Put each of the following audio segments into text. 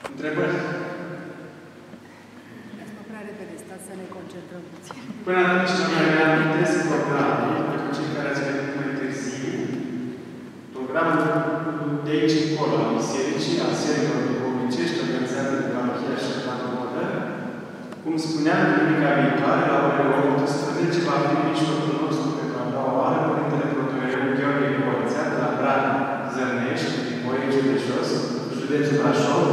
Întrebări? Nu prea repede, stați să ne concentrăm puțin. Până atunci, nu mai reamintesc programul, pentru cei care ați venit mai târziu. Programul de aici încolo, al bisericii, al serilor duhovnicești, organizate de Parohia Șerban Modă. Cum spuneam, duminica viitoare, la orele 18, va fi în mijlocul nostru pentru a doua oară Părintele Protoiereu Gheorghe Corțea, de la Brad Zărnești, din Boieciul de Jos, județul Brașov,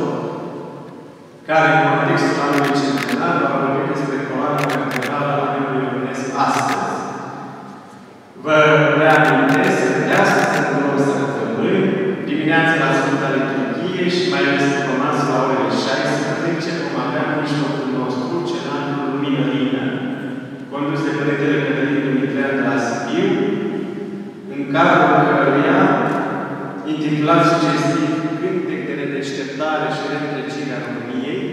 care, în contextul anului centenar, va vorbi despre coloana catedrală a anului românesc astăzi. Vă reamintesc că de astăzi, în 9 săptămâni, dimineața la Sfânta Liturghie și mai ales după masă la orele 16, vom avea în mijlocul nostru cenacul Lumină Lină, condus de Părintele Cătălin Dumitrean de la Sibiu, în cadrul căruia, intitulat sugestiv Cântec de redeșteptare și reîntregire a României,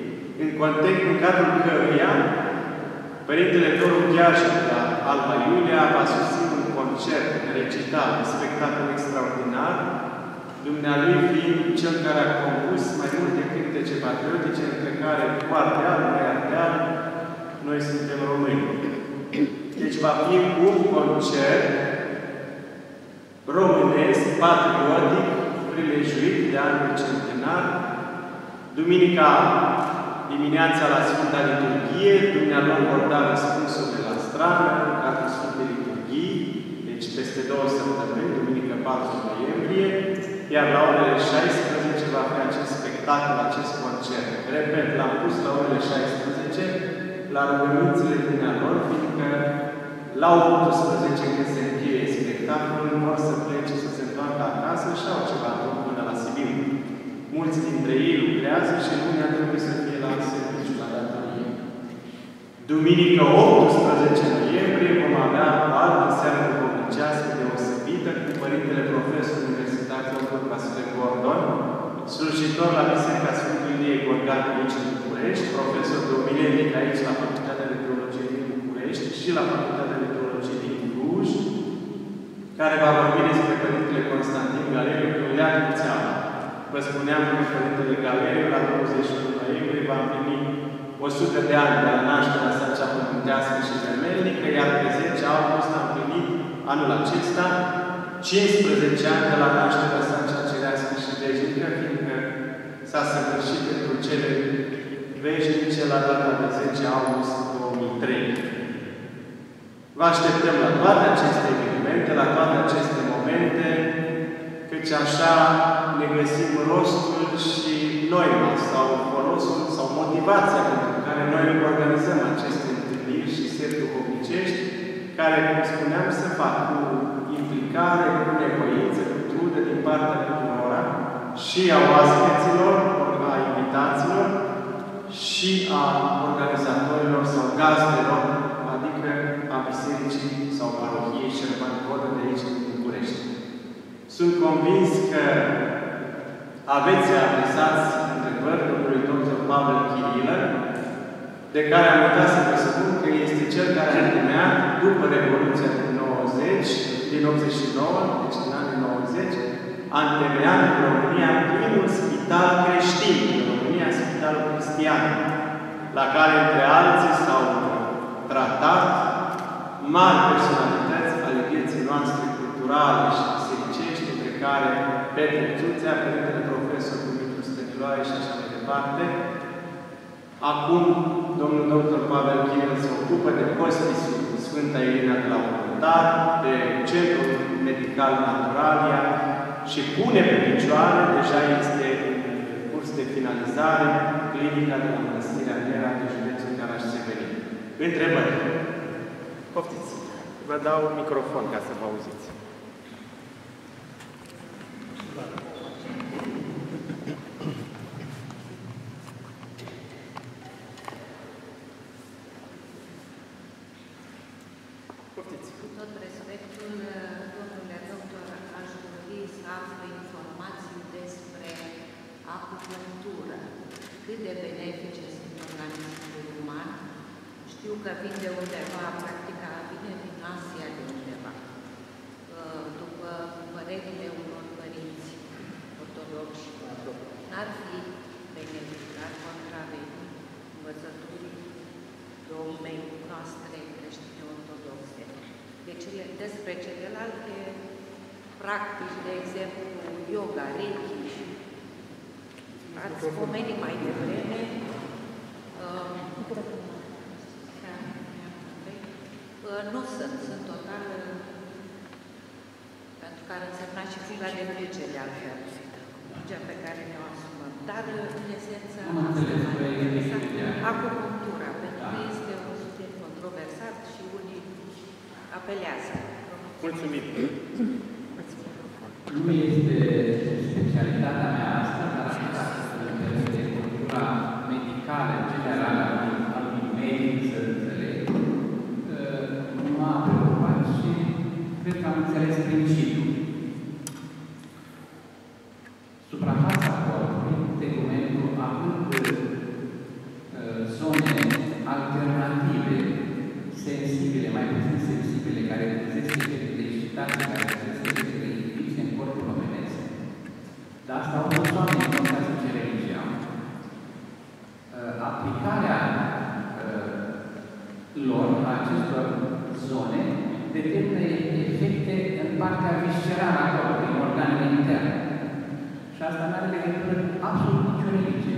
în cadrul căruia Părintele Doru Gheașă de la Alba Iulia va susține un concert, recital, un spectacol extraordinar, dumnealui fiind cel care a compus mai multe cântece patriotice, între care Cu Ardeal, Noi Ardeal, Noi suntem români. Deci va fi un concert românesc, patriotic, prilejuit de anul centenar. Duminica dimineața la Sfânta Liturghie, dumnealor vor da răspunsul de la strană, în cadrul Sfântei Liturghii, deci peste 2 săptămâni, duminică 4 noiembrie, iar la orele 16 va fi acest spectacol, acest concert. Repet, l-am pus la orele 16, la rugămințele dumnealor, fiindcă la 18, când se încheie spectacolul, vor să plece, să se întoarcă acasă și au ceva drum până la Sibiu. Mulți dintre ei lucrează și lumea trebuie să fie la serviciu la data ei. Duminică 18 noiembrie vom avea o altă seară duhovnicească deosebită cu Părintele Profesor Universitar Dr. Vasile Gordon, slujitor la Biserica Sfântului Ilie Gorgan aici în București, profesor de omiletică aici la Facultatea de Teologie din București și la Facultatea de Teologie din Cluj, care va vorbi despre Părintele Constantin Galeriu, că îl ia inițială. Vă spuneam că Părintele Galeriu, la 21 noiembrie, va împlini 100 de ani de la nașterea sa cea pământească și temelnică, iar pe 10 august a împlinit anul acesta 15 ani de la nașterea sa cea cerească și veșnică, fiindcă s-a săvârșit pentru cele veșnice la data de 10 august 2003. Vă așteptăm la toate aceste evenimente, la toate aceste momente, căci așa ne găsim rostul și noima sau folosul sau motivația pentru care noi organizăm aceste întâlniri și seri duhovnicești, care, cum spuneam, se fac cu implicare, cu nevoință, cu trudă din partea tuturora și a oaspeților, a invitaților și a organizatorilor sau gazdelor, adică a bisericii sau parohiei Șerban Modă de aici din București. Sunt convins că aveți adresați întrebări domnului dr. Pavel Chirilă, de care am uitat să vă spun că este cel care a întemeiat, după Revoluția din 89, deci în anii 90, a întemeiat în România primul spital creștin, în România Spitalul Cristian, la care, între alții, s-au tratat mari personalități ale vieții noastre culturale și bisericești, între care Petre Țuțea, Părintele Profesor Dumitru Stăniloae și așa mai departe. Acum, domnul dr. Pavel Chirilă se ocupă de hospisul Sfânta Irina de la Voluntar, de Centrul Medical Naturalia și pune pe picioare, deja este în curs de finalizare, clinica de la Mănăstirea Nera de județul Caraș-Severin. Întrebări? Poftiți! Vă dau un microfon ca să vă auziți. Cu tot respectul, domnule doctor, aș dori să aflu informații despre acupunctură. Cât de benefice sunt organismului uman? Știu că vin de undeva, practica vine din Asia de undeva. După părerile unor părinți ortodoxi, n-ar fi benefice lumei noastre creștine ortodoxe. Despre celelalte practici, de exemplu, yoga, reiki, ați pomenit mai devreme, nu sunt total, pentru că ar însemna și fuga de plece de altfel, cea pe care ne-o asumăm. Dar, în esență, acupunctura, pentru că este un subiect controversat și unii apelează. Mulțumim! Nu este specialitatea mea asta, dar în termen de cultura medicală, în general, al unui medic, să înțeleg, m-a preocupat și cred că am înțeles principiul. Suprafața corpului, tegumentul, având zone alternative, sensibile, mai puțin sensibile, care găsesc efecte de excitație, care găsesc efecte de inhibiție în corpul omenesc. Dar asta au fost oameni, nu ca să ce religia. Aplicarea lor a acestor zone determină efecte în partea viscerală a corpului, în organele interne. Și asta nu are legătură cu absolut nicio religie.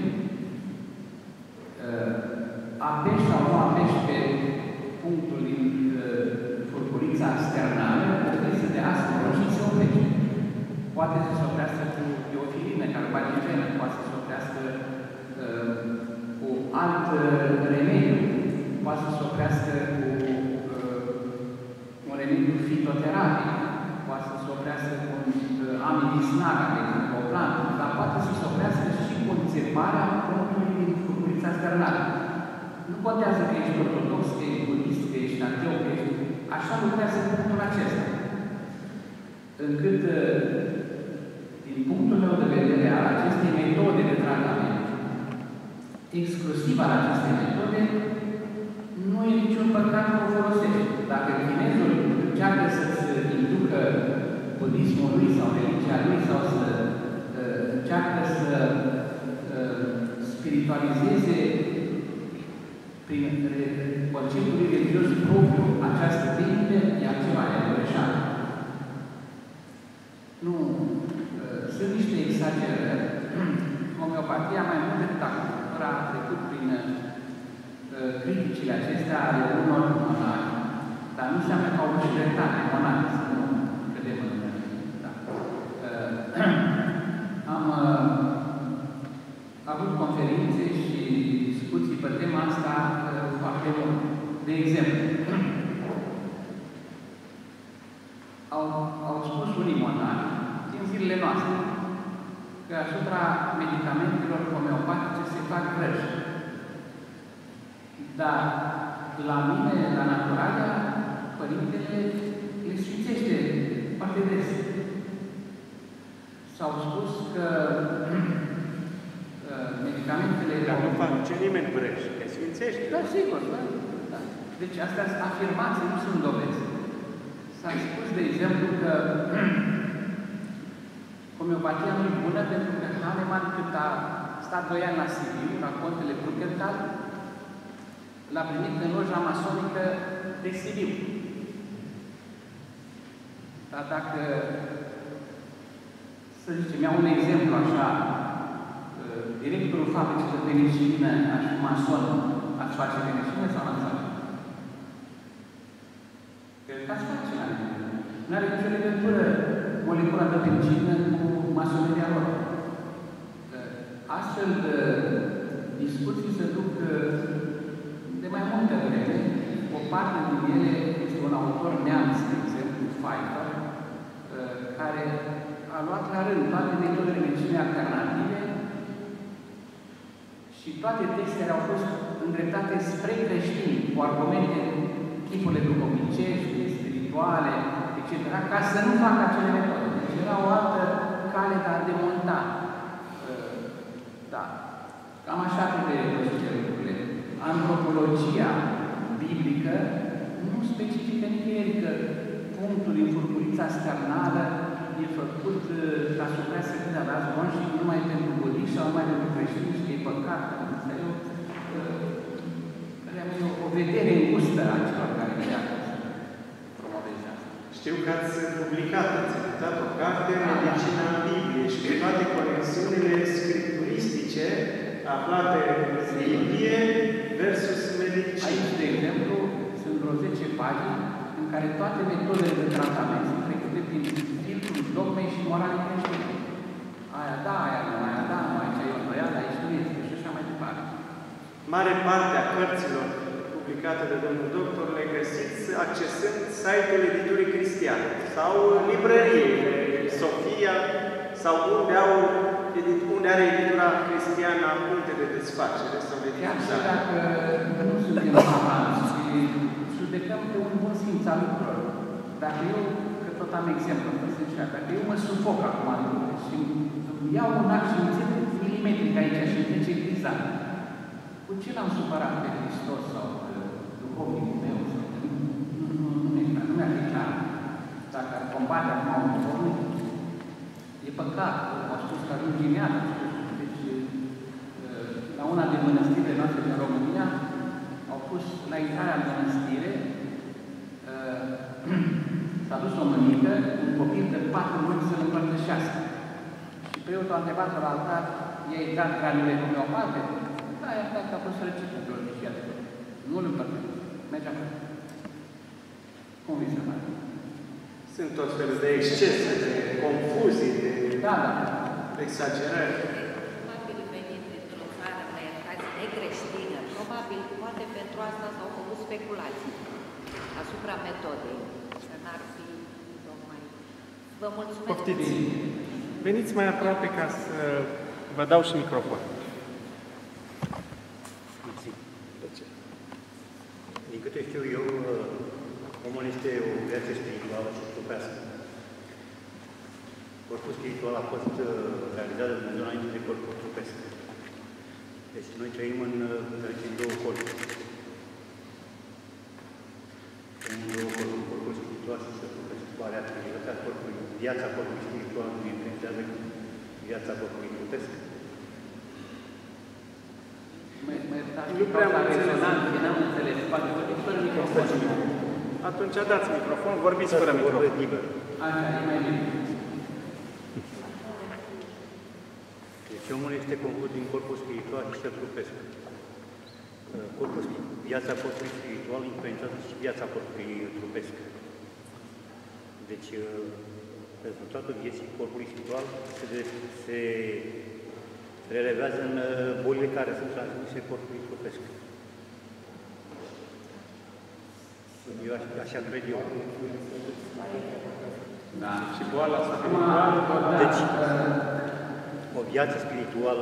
Apeși sau nu apeși pe punctul din furcurița sternală, trebuie să dea aspiră și se oprește. Poate să se oprească cu biofilină, carbagigenă, poate să se oprească cu alt remediu, poate să se oprească cu un remediu fitoterapic, poate să se oprească cu amidisnaga, de exemplu, o plantă, dar poate să se oprească și cu înțeparea punctului din furcurița sternală. Nu contează că ești ortodox, că ești budist, că ești ateu, că ești... Așa lucrează punctul acesta. Încât, din punctul meu de vedere al acestei metode de tratament, exclusiv al acestei metode, nu e niciun păcat că o folosești. Dacă chinezul încearcă să-ți inducă budismul lui sau religia lui sau să încearcă să spiritualizeze prin conceptul religios propriu această tehnică, e altceva, e greșeală. Nu, sunt niște exagerări. Homeopatia, mai mult decât acupunctura, a trecut prin criticile acestea ale unor monahi, dar nu înseamnă că au și dreptate monahi, să nu credem în da. Am avut conferințe și discuții pe tema asta foarte mult. De exemplu, au spus unii monahi din zilele noastre că asupra medicamentelor homeopatice se fac greși. Dar la mine, la Naturalia, părintele le sfințește foarte des. S-au spus că medicamentele... Dar nu face nimeni greș, le sfințește. Da, sigur, da. Da. Deci astea sunt afirmații, nu sunt dovezi. S-a spus, de exemplu, că homeopatia nu e bună pentru că Hahnemann, cât a stat 2 ani la Sibiu, la contele Bruckenthal, l-a primit în loja masonică de Sibiu. Dar dacă, să zicem, iau un exemplu așa, directorul fabricii de penicilină, aș fi mason, ați face penicilină sau n-ați face? Cred că ați face la mine. Nu are nicio legătură molecula de penicilină cu masoneria lor. Astfel de discuții se duc de mai multe vreme. O parte din ele este un autor neamț, de exemplu, Pfeiffer, care a luat la rând toate metodele medicinei alternative și toate textele au fost îndreptate spre creștini, cu argumente tipurile duhovnicești, spirituale, etc., ca să nu facă acele metode. Deci era o altă cale de a demonta. Da. Cam așa trebuie văzute lucrurile. Antropologia biblică nu specifică nicăieri că punctul din furcurița sternală e făcut ca să oprească câte avea zvon și numai pentru budiști sau numai pentru creștini și că e păcat. Asta e o vedere îngustă a celor care încearcă să promoveze asta. Știu că ați publicat, ați editat o carte, Medicina în Biblie, și cu toate conexiunile scripturistice aflate în Biblie versus medicină. Aici, de exemplu, sunt vreo 10 pagini în care toate metodele de tratament sunt trecute prin filtrul dogmei și moralei creștine. Aia da, aia nu, aici e o îndoială, aici nu este și așa mai departe. Mare parte a cărților publicate de domnul doctor le găsiți accesând site-ul Editurii Cristiane sau librăriile Sofia sau unde are Editura Cristiană puncte de desfacere sau de Chiar și difuzare. dacă nu suntem amanți și judecăm pe un bun simț al lucrurilor. Dacă eu, că tot am exemplu, dacă eu mă sufoc acum și îmi iau un act și îmi țin milimetric aici și îmi trece criza, cu ce l-am supărat pe Hristos sau pe duhovnicul meu? Nu mi-ar fi clar. Dacă ar combate acum un duhovnic, e păcat. Au spus că ajunge genială. Deci, la una din mănăstirile noastre din România, au pus la intrarea în mănăstire, s-a dus o mămică, un copil de 4 luni să-l împărtășească. Și preotul a întrebat la altar, i-ai dat granule homeopate? Da, i-am dat că a fost răcită pe ornicia de tot. Nu-l împărtășească. Merge acolo. Cum vi se pare? Sunt tot felul de excese, de confuzii, de exagerări. Probabil venit dintr-o țară, mă iertați, necreștină, probabil, poate pentru asta s-au făcut speculații asupra metodei. Că n-ar fi tocmai. Vă mulțumesc. Poftiți. Veniți mai aproape ca să vă dau și microfon. Din câte știu eu, omul este o viață spirituală și trupească. Corpul spiritual a fost realizat de Dumnezeu înainte de corpul trupesc. Deci noi trăim în două corpuri. În două corpuri, corpul spiritual și cel trupesc. Viața corpului spiritual nu influențează viața corpului trupesc. Nu prea am rezonant, n-am înțeles. Poate vorbiți fără microfon. Atunci dați microfon, vorbiți fără microfon. Așa, e mai bine. Deci omul este compus din corpul spiritual și cel trupesc. Viața corpului spiritual influențează și viața corpului trupesc. Deci, rezultatul vieții corpului spiritual se relevează în bolile care sunt transmise corpului trupesc. Eu așa cred eu. Da. Și boala spirituală. Deci, o viață spirituală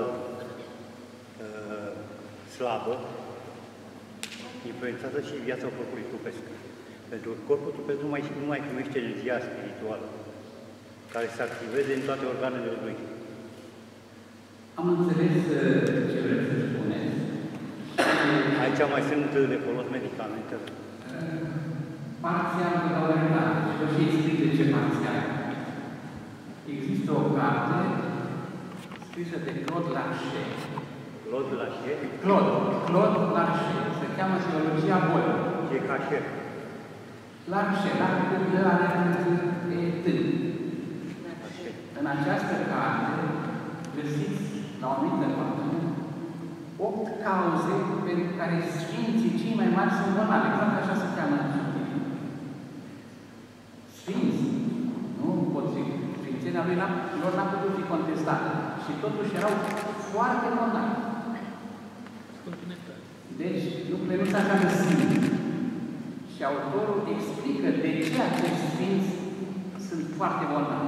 slabă influențează și viața corpului trupesc. Pentru că corpul trupesc nu mai primește energia spirituală, care se activeze în toate organele lui. Am înțeles ce vreți să spuneți. Aici mai sunt de folos medicamente. Parțial de la orientare. Și vă și explic de ce parțial. Există o carte scrisă de Claude Larcher. Claude Larcher? Claude Larcher. Se cheamă Teologia Bolii. Ce ca șef? Larcher, dacă de la în această carte găsiți la o anumită pagină 8 cauze pentru care Sfinții cei mai mari sunt bolnavi. Exact așa se cheamă în subtitul. Sfinți, nu pot fi, Sfințenia lor n-a putut fi contestată. Și totuși erau foarte bolnavi. Deci, lucrurile nu se așa de simple. Și autorul explică de ce acești sfinți sunt foarte bolnavi.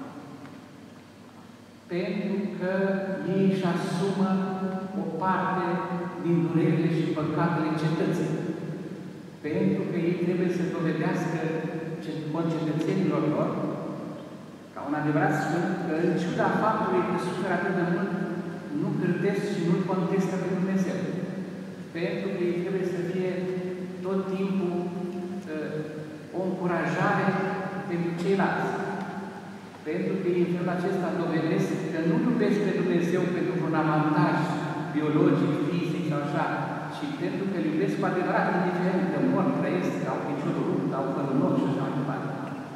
Pentru că ei își asumă o parte din durerile și păcatele cetății. Pentru că ei trebuie să dovedească concetățenilor lor, ca un adevărat sfânt, că în ciuda faptului că suferă atât de mult, nu cârtesc și nu-L contestă pe Dumnezeu. Pentru că ei trebuie să fie tot timpul o încurajare pentru ceilalți. Pentru că în felul acesta dovedesc că nu iubesc pe Dumnezeu pentru un avantaj biologic, fizic sau așa, ci ci pentru că îl iubesc cu adevărat, indiferent că mor, trăiesc, au piciorul rupt, au părul și așa mai departe.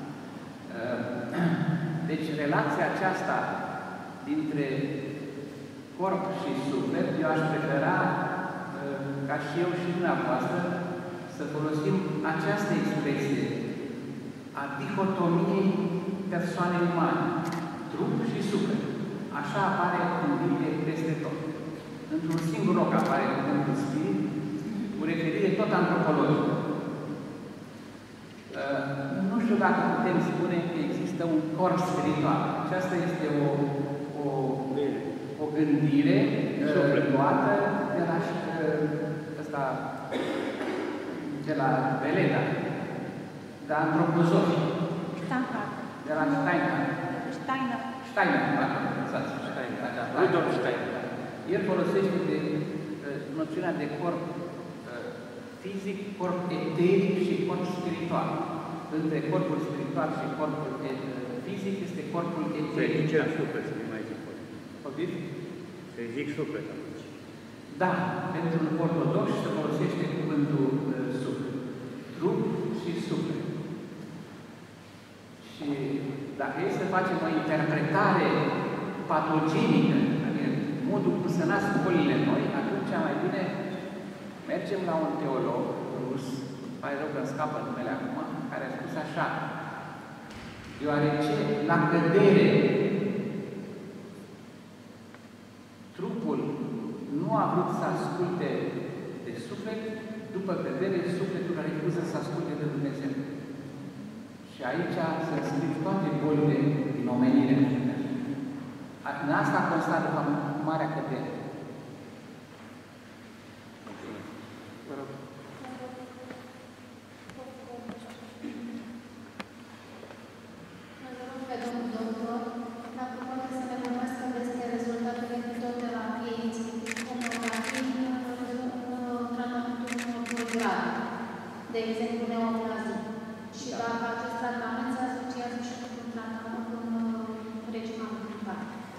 Deci, relația aceasta dintre corp și suflet, eu aș prefera, ca și eu și dumneavoastră, să folosim această expresie a dihotomiei persoanei umane, trup și suflet. Așa apare în Biblie peste tot. Într-un singur loc apare cuvântul spirit, cu referire tot antropologică. Nu știu dacă putem spune că există un corp spiritual. Aceasta este o gândire luată de la Veleda, de antropozofi, de la Steiner, Rudolf Steiner. El folosește de noțiunea de corp fizic, corp eteric și corp spiritual. Între corpul spiritual și corpul fizic este corpul eteric. Să zic suflet, să nu mai zic corp. Poftiți? Să zic suflet atunci. Da, pentru ortodox se folosește cuvântul suflet. Trup și suflet. Și dacă e să facem o interpretare patogenică, adică modul cum se nasc bolile noi, atunci mai bine mergem la un teolog rus, mai rău că îmi scapă numele acum, care a spus așa: deoarece la cădere trupul nu a vrut să asculte de suflet, după cădere sufletul refuză să asculte de Dumnezeu. Și aici se înscrie toate bolile din omenire. În asta constată marea cădere. De exemplu, neoplazie. Și dacă acest tratament se asociază și cu un tratament cu un regim alimentar.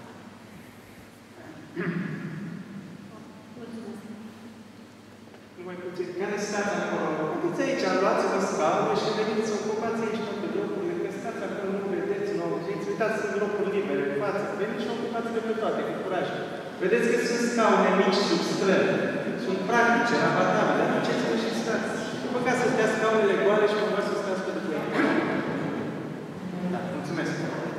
Mulțumesc. Numai puțin. Care stați acolo? Uitați aici, luați-vă scaune și veniți să ocupați aici toate locurile. Că stați acolo, nu vedeți, nu auziți. Uitați, sunt locuri libere în față. Veniți și ocupați-le pe toate, cu curaj. Vedeți că sunt scaune mici sub străzi. Sunt practice, rabatabile. Aduceți-vă și stați. După ca să dea scaunele goale și cumva să stați pe după ei. Da, mulțumesc.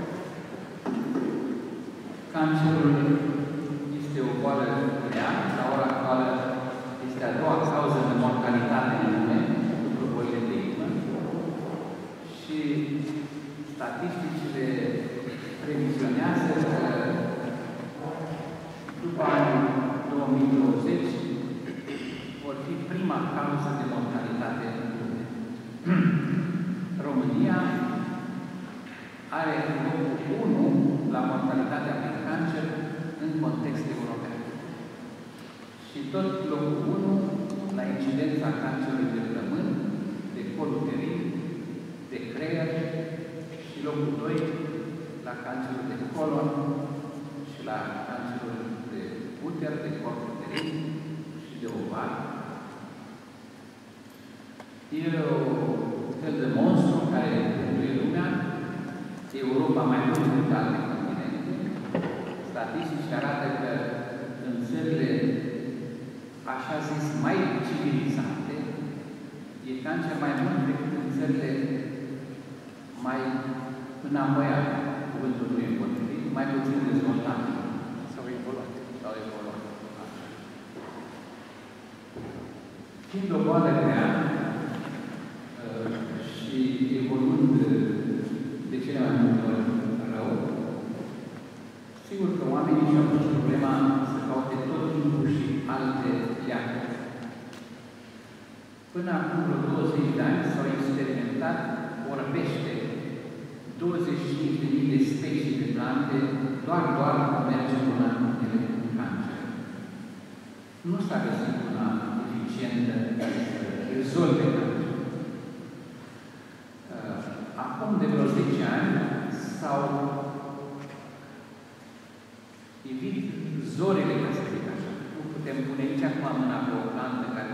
Cancerul este o boală rea. La ora actuală este a doua cauză de mortalitate în lume, după bolile de inimă. Și statisticile previzionează că după anul 2020 vor fi prima cauză de mortalitate în lume. România are locul 1 la mortalitatea prin cancer în context european. Și tot locul 1 la incidența cancerului de plămân, de col uterin, de creier și locul 2 la cancerul de colon și la cancerul de uter, de corp uterin și de ovar. E un fel de monstru care pune lumea, Europa mai mult decât alte continente. Statistici arată că în țările, așa zis, mai civilizate, e cancer mai mult decât în țările mai înapoiate. Cuvântul nu e potrivit, mai puțin dezvoltate. Sau evoluate. Fiind o boală grea și evoluând de cele mai multe ori rău, sigur că oamenii și-au pus problema să caute tot timpul și alte leacuri. Până acum vreo 20 de ani s-au experimentat orbește 25.000 de specii de plante doar cu merge una de cancer. Nu s-a găsit una eficientă să rezolve cancer. Acum de vreo 10 ani s-au ivit zorile, ca să zic așa. Nu putem pune nici acum mâna pe o plantă care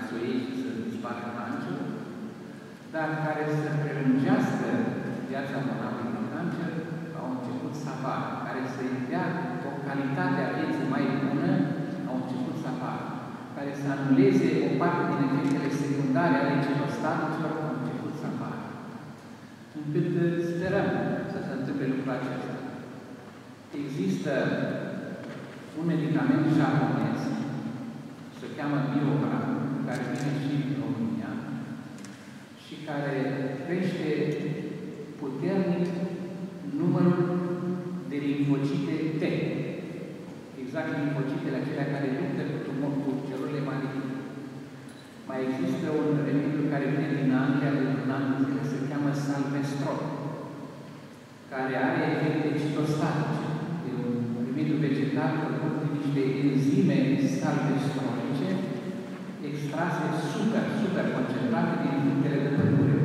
dar care să prelungească viața bolnavului de cancer, au început să apară, care să-i dea o calitate a vieții mai bună, au început să apară, care să anuleze o parte din efectele secundare ale genostaticilor, au început să apară. Încât sperăm să se întâmple lucrul acesta. Există un medicament japonez, se cheamă Biogram, care vine și în România și care crește puternic numărul de limfocite T. Exact limfocitele acelea care luptă cu celulele maligne. Mai există un remediu care vine din Anglia de un an de zile, se cheamă Salmestrol, care are efecte citostatice. E un remediu vegetal făcut din niște enzime salmestrolice extrase super concentrate din fructele de pădure.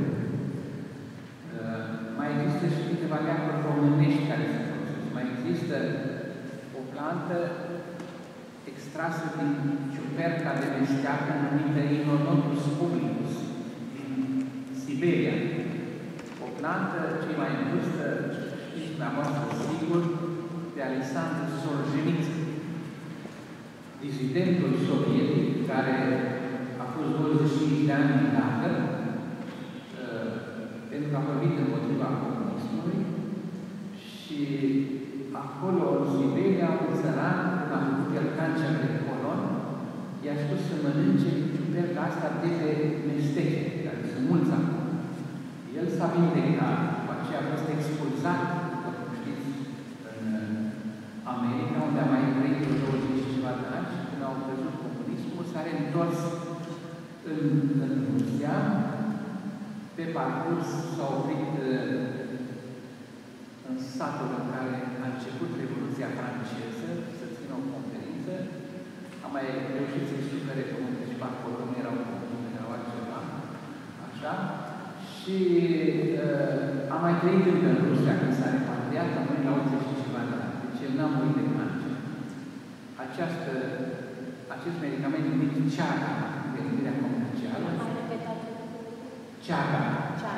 Mai există și câteva leacuri românești care se folosesc. Mai există o plantă extrasă din ciuperca de mesteacă numită Inonotus publicus din Siberia. O plantă, cei mai în vârstă, știți dumneavoastră sigur, de Alexandru Solzhenitsyn, dizidentul sovietic care a fost 25 de ani în lagăr pentru că a vorbit împotriva comunismului și acolo, în Siberia, un țăran, când a făcut el cancer de colon, i-a spus să mănânce ciuperca asta de pe mestece, care sunt mulți acum. El s-a vindecat, după aceea a fost expulzat, după cum știți, în America, unde a mai trăit 20 și ceva de ani și când au văzut comunismul, s-a reîntors în Rusia. Pe parcurs s-a oprit în satul în care a început Revoluția franceză, să țină o conferință. A mai reușit să-i supere pământul și pe acolo, nu erau comuni, erau altceva. Așa. Și a mai trăit încă în Rusia când s-a repatriat, a murit la 80 și ceva de ani. Deci el n-a murit de cancer. Acest medicament numit Chaga, gândirea comercială. Chaga.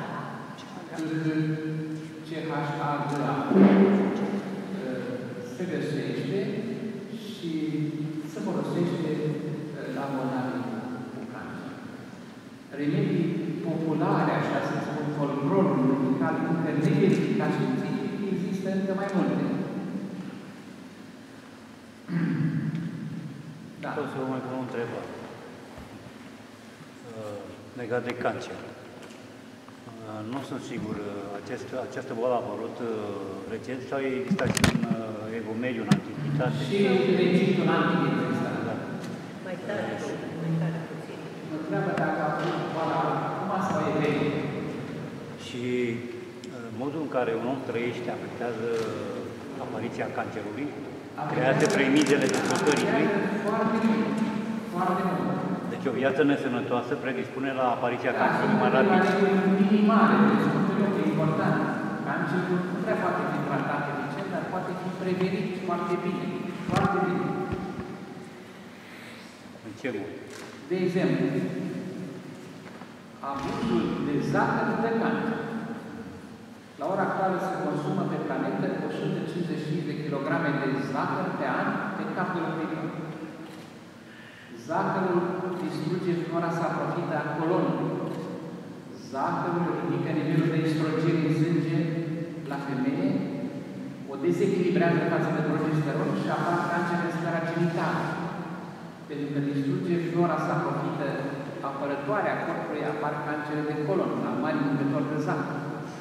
C-H-A-G-A. Se găsește și se folosește la bolnavi cu cancer. Remedii populare, așa să spun, folclorul medical, încă neverificat științific, există încă mai multe. Da. Pot să vă mai pun o întrebare legat de cancer. Nu sunt sigur, această boală a apărut recent sau există și în Evomediu, în antichitate? Și registrul antic există. Da. Mai tare puțin. Mă întreabă dacă a fost boala acum sau e veche. Și modul în care un om trăiește afectează apariția cancerului, creează premizele dezvoltării lui. Foarte mult. Foarte mult. Deci o viață nesănătoasă predispune la apariția cancerului mai rapid. Minimale, deci e important. Cancerul nu prea poate fi tratat eficient, dar poate fi prevenit foarte bine. Foarte bine. În ce mod? De exemplu, abuzul de zahăr de cancer. La ora actuală se consumă pe planetă 155 de kilograme de zahăr pe an pe cap de locuitor. Zahărul distruge flora saprofită a colonului. Zahărul ridică nivelul de estrogen în sânge la femeie, o dezechilibrează față de progesteron și apar cancer în sfera genitală. Pentru că distruge flora saprofită apărătoare a corpului, apar cancere de colon, la mari mâncători de zahăr.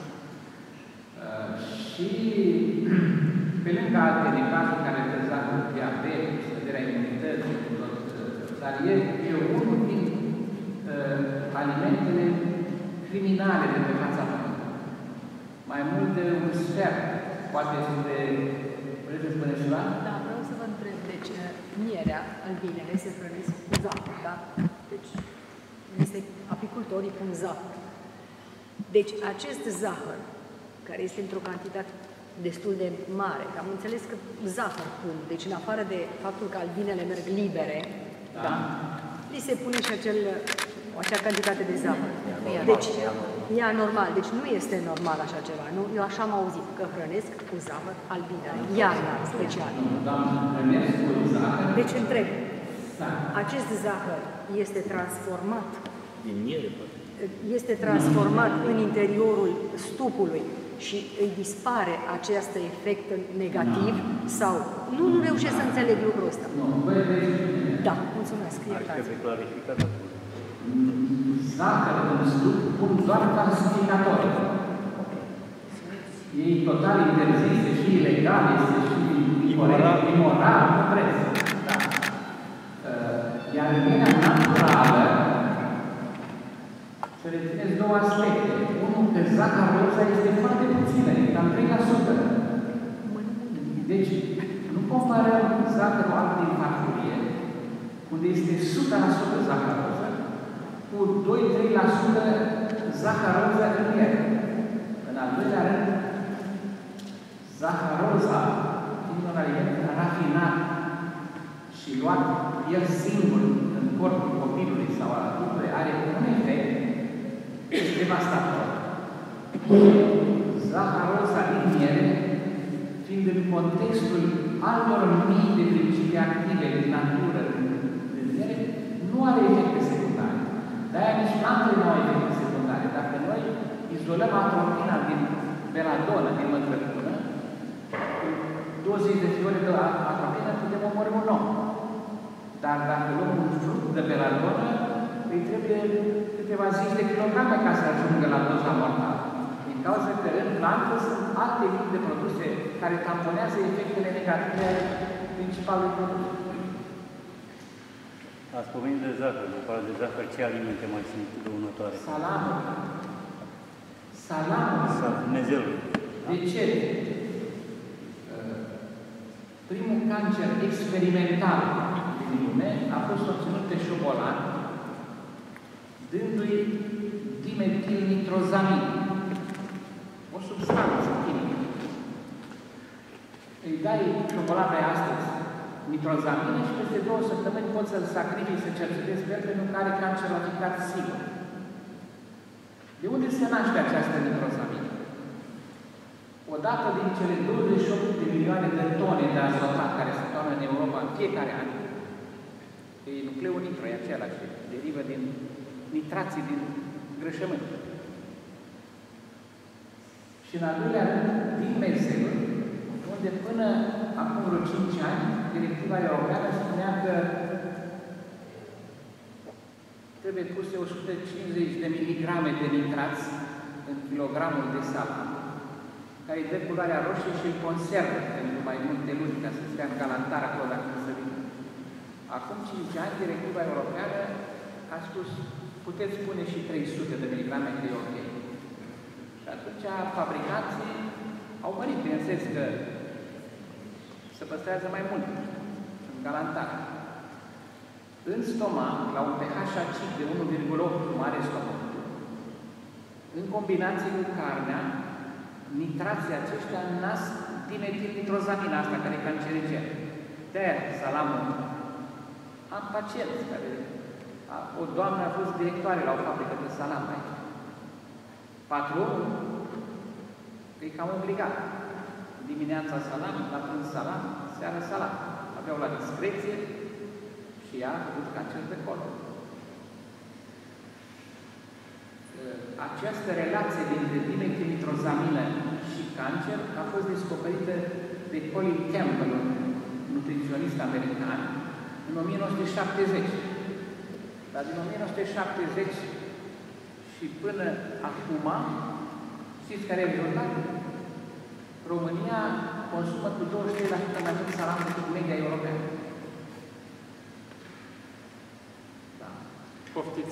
Și pe lângă alte necazuri care le zahărul, diabet, scăderea imunității, dar e unul din alimentele criminale de pe fața pământului. Mai mult de un sfert, poate de... Vreți să spuneți ceva? Da, vreau să vă întreb, deci mierea, albinele, se hrănesc cu zahăr, da? Deci, apicultorii pun zahăr. Deci, acest zahăr, care este într-o cantitate destul de mare, că am înțeles că zahăr pun, deci în afară de faptul că albinele merg libere, da? li se pune și acea cantitate de zahăr. Deci, e anormal. Deci nu este normal așa ceva. Nu? Eu așa am auzit, că hrănesc cu zahăr albinele, iarna special. Deci întreb, acest zahăr este transformat? Din miere, poate. Este transformat în interiorul stupului și îi dispare acest efect negativ sau nu reușesc să înțeleg lucrul ăsta. Da, mulțumesc. Ar trebui clarificat acum. Zahărul în stup pun doar falsificator. E total interzis, e și ilegal, este și imoral, nu preț. Da. Iar în mirea naturală să rețineți două aspecte. Unul, că zaharoza este foarte puțină, e cam 3%. Deci, nu comparăm zahărul alb din farfurie, unde este 100% zaharoză, cu 2-3% zaharoză în miere. În al doilea rând, zaharoza, fiind un aliment rafinat și luat el singur în corpul copilului sau al adultului, are un efect devastator. Zaharoza din miere, fiind în contextul altor mii de principii active din natură, din miere, nu are efecte secundare. De-aia nici plantele nu au efecte secundare. Dacă noi izolăm atropina din beladonă, din mătrăcună, 20 de fiore de atropină putem omorâ un om. Dar dacă luăm un fruct de beladonă, îi trebuie câteva zeci de kilograme ca să ajungă la doza mortală. Din cauza că în plantă sunt alte mii de produse care tamponează efectele negative principalului produs. Ați pomenit de zahăr, în afară de zahăr, ce alimente mai sunt dăunătoare? Salamul. Salamul. Sau Dumnezeu. De ce? Primul cancer experimental din lume a fost obținut pe șobolan, dându-i dimetilnitrozamin, o substanță chimică. Îi dai șobolanei astăzi nitrozamină și peste 2 săptămâni poți să-l sacrifici, să cercetezi pe el, pentru că are cancer la ficat sigur. De unde se naște această nitrozamină? Odată din cele 28 de milioane de tone de azotat care se toarnă în Europa în fiecare an, nucleul nitro e același, derivă din nitrații din îngrășământ. Și în al doilea rând, din meselul, unde până acum vreo 5 ani, directiva europeană spunea că trebuie puse 150 de miligrame de nitrați în kilogramul de salam, care îi dă culoarea roșie și îl conservă pentru mai multe luni, ca să stea în galantar acolo dacă nu se vină. Acum 5 ani, directiva europeană a spus, puteți pune și 300 de miligrame, că e ok. Și atunci fabricanții au mărit, bineînțeles că se păstrează mai mult în galantar. În stomac, la un pH acid de 1,8 mare stomac, în combinație cu carnea, nitrații aceștia nasc dimetilnitrozamina asta, care e cancerigen. De-aia salamul. Am pacienți care... O doamnă a fost directoare la o fabrică de salam aici. Patronul e cam obligat. Dimineața salam, la prânz salam, seara salam. Aveau la discreție și ea a făcut cancer de colon. Această relație dintre dimetilnitrozamină și cancer a fost descoperită de Colin Campbell, un nutriționist american, în 1970. Dar din 1970 și până acum, știți care e rezultatul? România consumă cu 23% mai mult salam decât media europeană. Da. Poftiți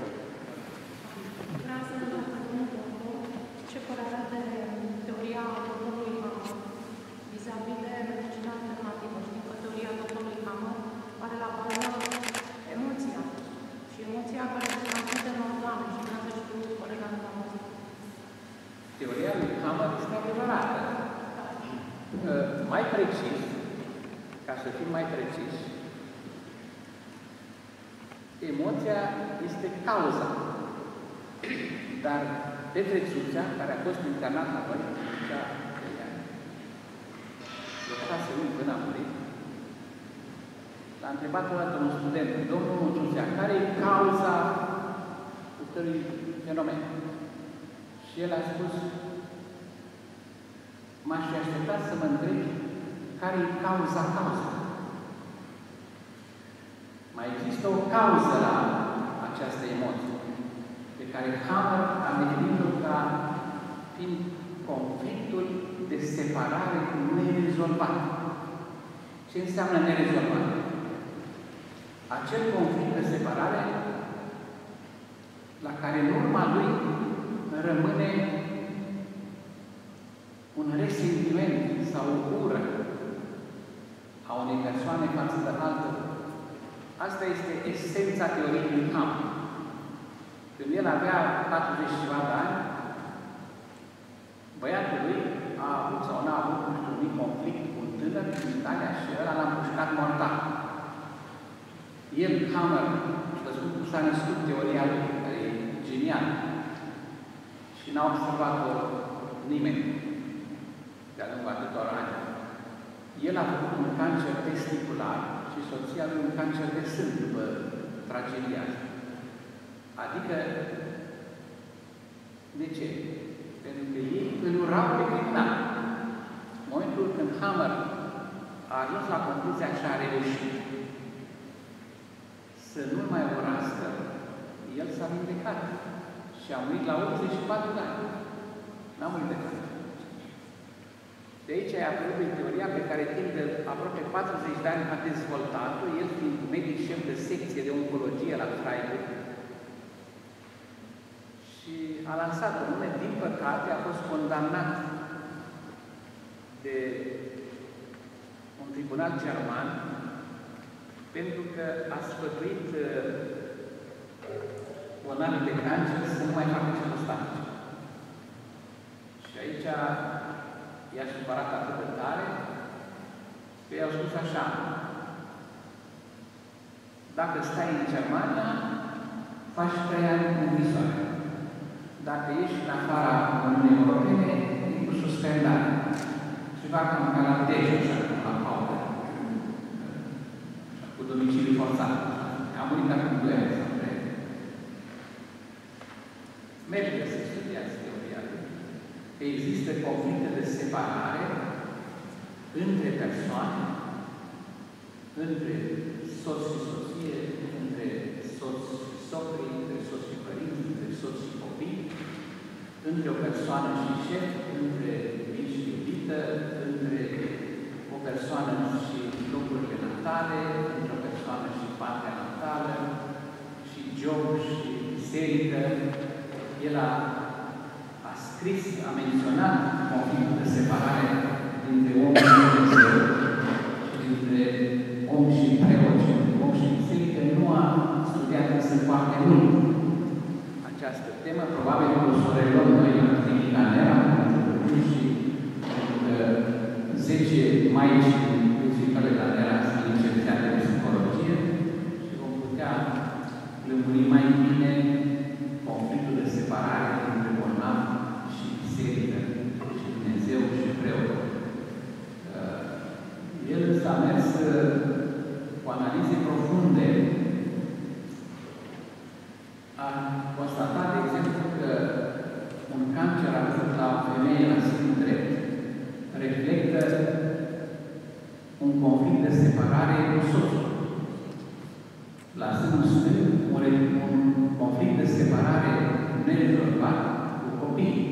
Vreau să întreb ce părere de teoria doctorului Hammer vis-a-vis de medicina alternativă. Știm că teoria doctorului Hammer are la bază emoția. Și emoția care se transmite în organe și vreau să știu părerea dumneavoastră. Teoria lui Hammer este adevărată. Mai precis, ca să fim mai precis, emoția este cauza. Dar Petre Țuțea, care a fost internat la noi, de 6 luni până a murit, l-a întrebat odată un student, domnul Țuțea, care e cauza acestui fenomen? Și el a spus, m-aș fi așteptat să mă întreb care e cauza. Mai există o cauză la această emoție, pe care Hammer a definit-o ca fiind conflictul de separare nerezolvat. Ce înseamnă nerezolvat? Acel conflict de separare la care în urma lui rămâne un resentiment sau o ură a unei persoane față de altă. Asta este esența teoriei lui Hammer. Când el avea 40 ceva de ani, băiatul lui a avut sau n-a avut un conflict cu un tânăr în Italia și ăla l-a împușcat mortal. El, Hammer, s-a născut teoria lui, care e genială. Și n-a observat-o nimeni de-a lungul atâtor ani. El a făcut un cancer testicular și soția lui un cancer de sân după tragedia asta. Adică, de ce? Pentru că ei îl urau pe criminal. În momentul când Hammer a ajuns la concluzia și a reușit să nu mai urască, el s-a vindecat și a murit la 84 de ani. N-a murit de cancer. De aici a apărut teoria pe care timp de aproape 40 de ani a dezvoltat-o, el fiind medic șef de secție de oncologie la Freiburg, și a lansat o nume, din păcate, a fost condamnat de un tribunal german pentru că a sfătuit bolnavii de cancer să nu mai facă cetostatice. Și aici i-a supărat atât de tare că i-au spus așa: dacă stai în Germania, faci 3 ani în închisoare. Dacă ești în afara Uniunii Europene, e cu suspendare. Ceva cam ca la Dej, așa, la Paula. Cu domiciliu forțat. A murit acum 2 ani sau 3 ani. Merită să studiați teoria lui. Există conflicte de separare între persoane, între soț și soție, între soț și socri, între soț și părinți, între soț și copii, între o persoană și șef, între iubit și iubită, între o persoană și locurile natale, între o persoană și patria natală, și job și biserică. El a scris, a menționat conflictul de separare dintre om și Dumnezeu, dintre om și preot și dintre om și biserică. Nu a studiat însă foarte mult această temă. Probabil că o să o reluăm noi la clinica Nera, și 10 maici principale la Nera sunt licențiate de psihologie și vom putea lămuri mai bine conflictul de separare între bolnav și biserică, și Dumnezeu și preot. El s-a mers cu analize profunde. A constatat, de exemplu, că un cancer avut la o femeie la sânul drept reflectă un conflict de separare cu soțul. La sânul stâng, un conflict de separare nerezolvat cu copiii.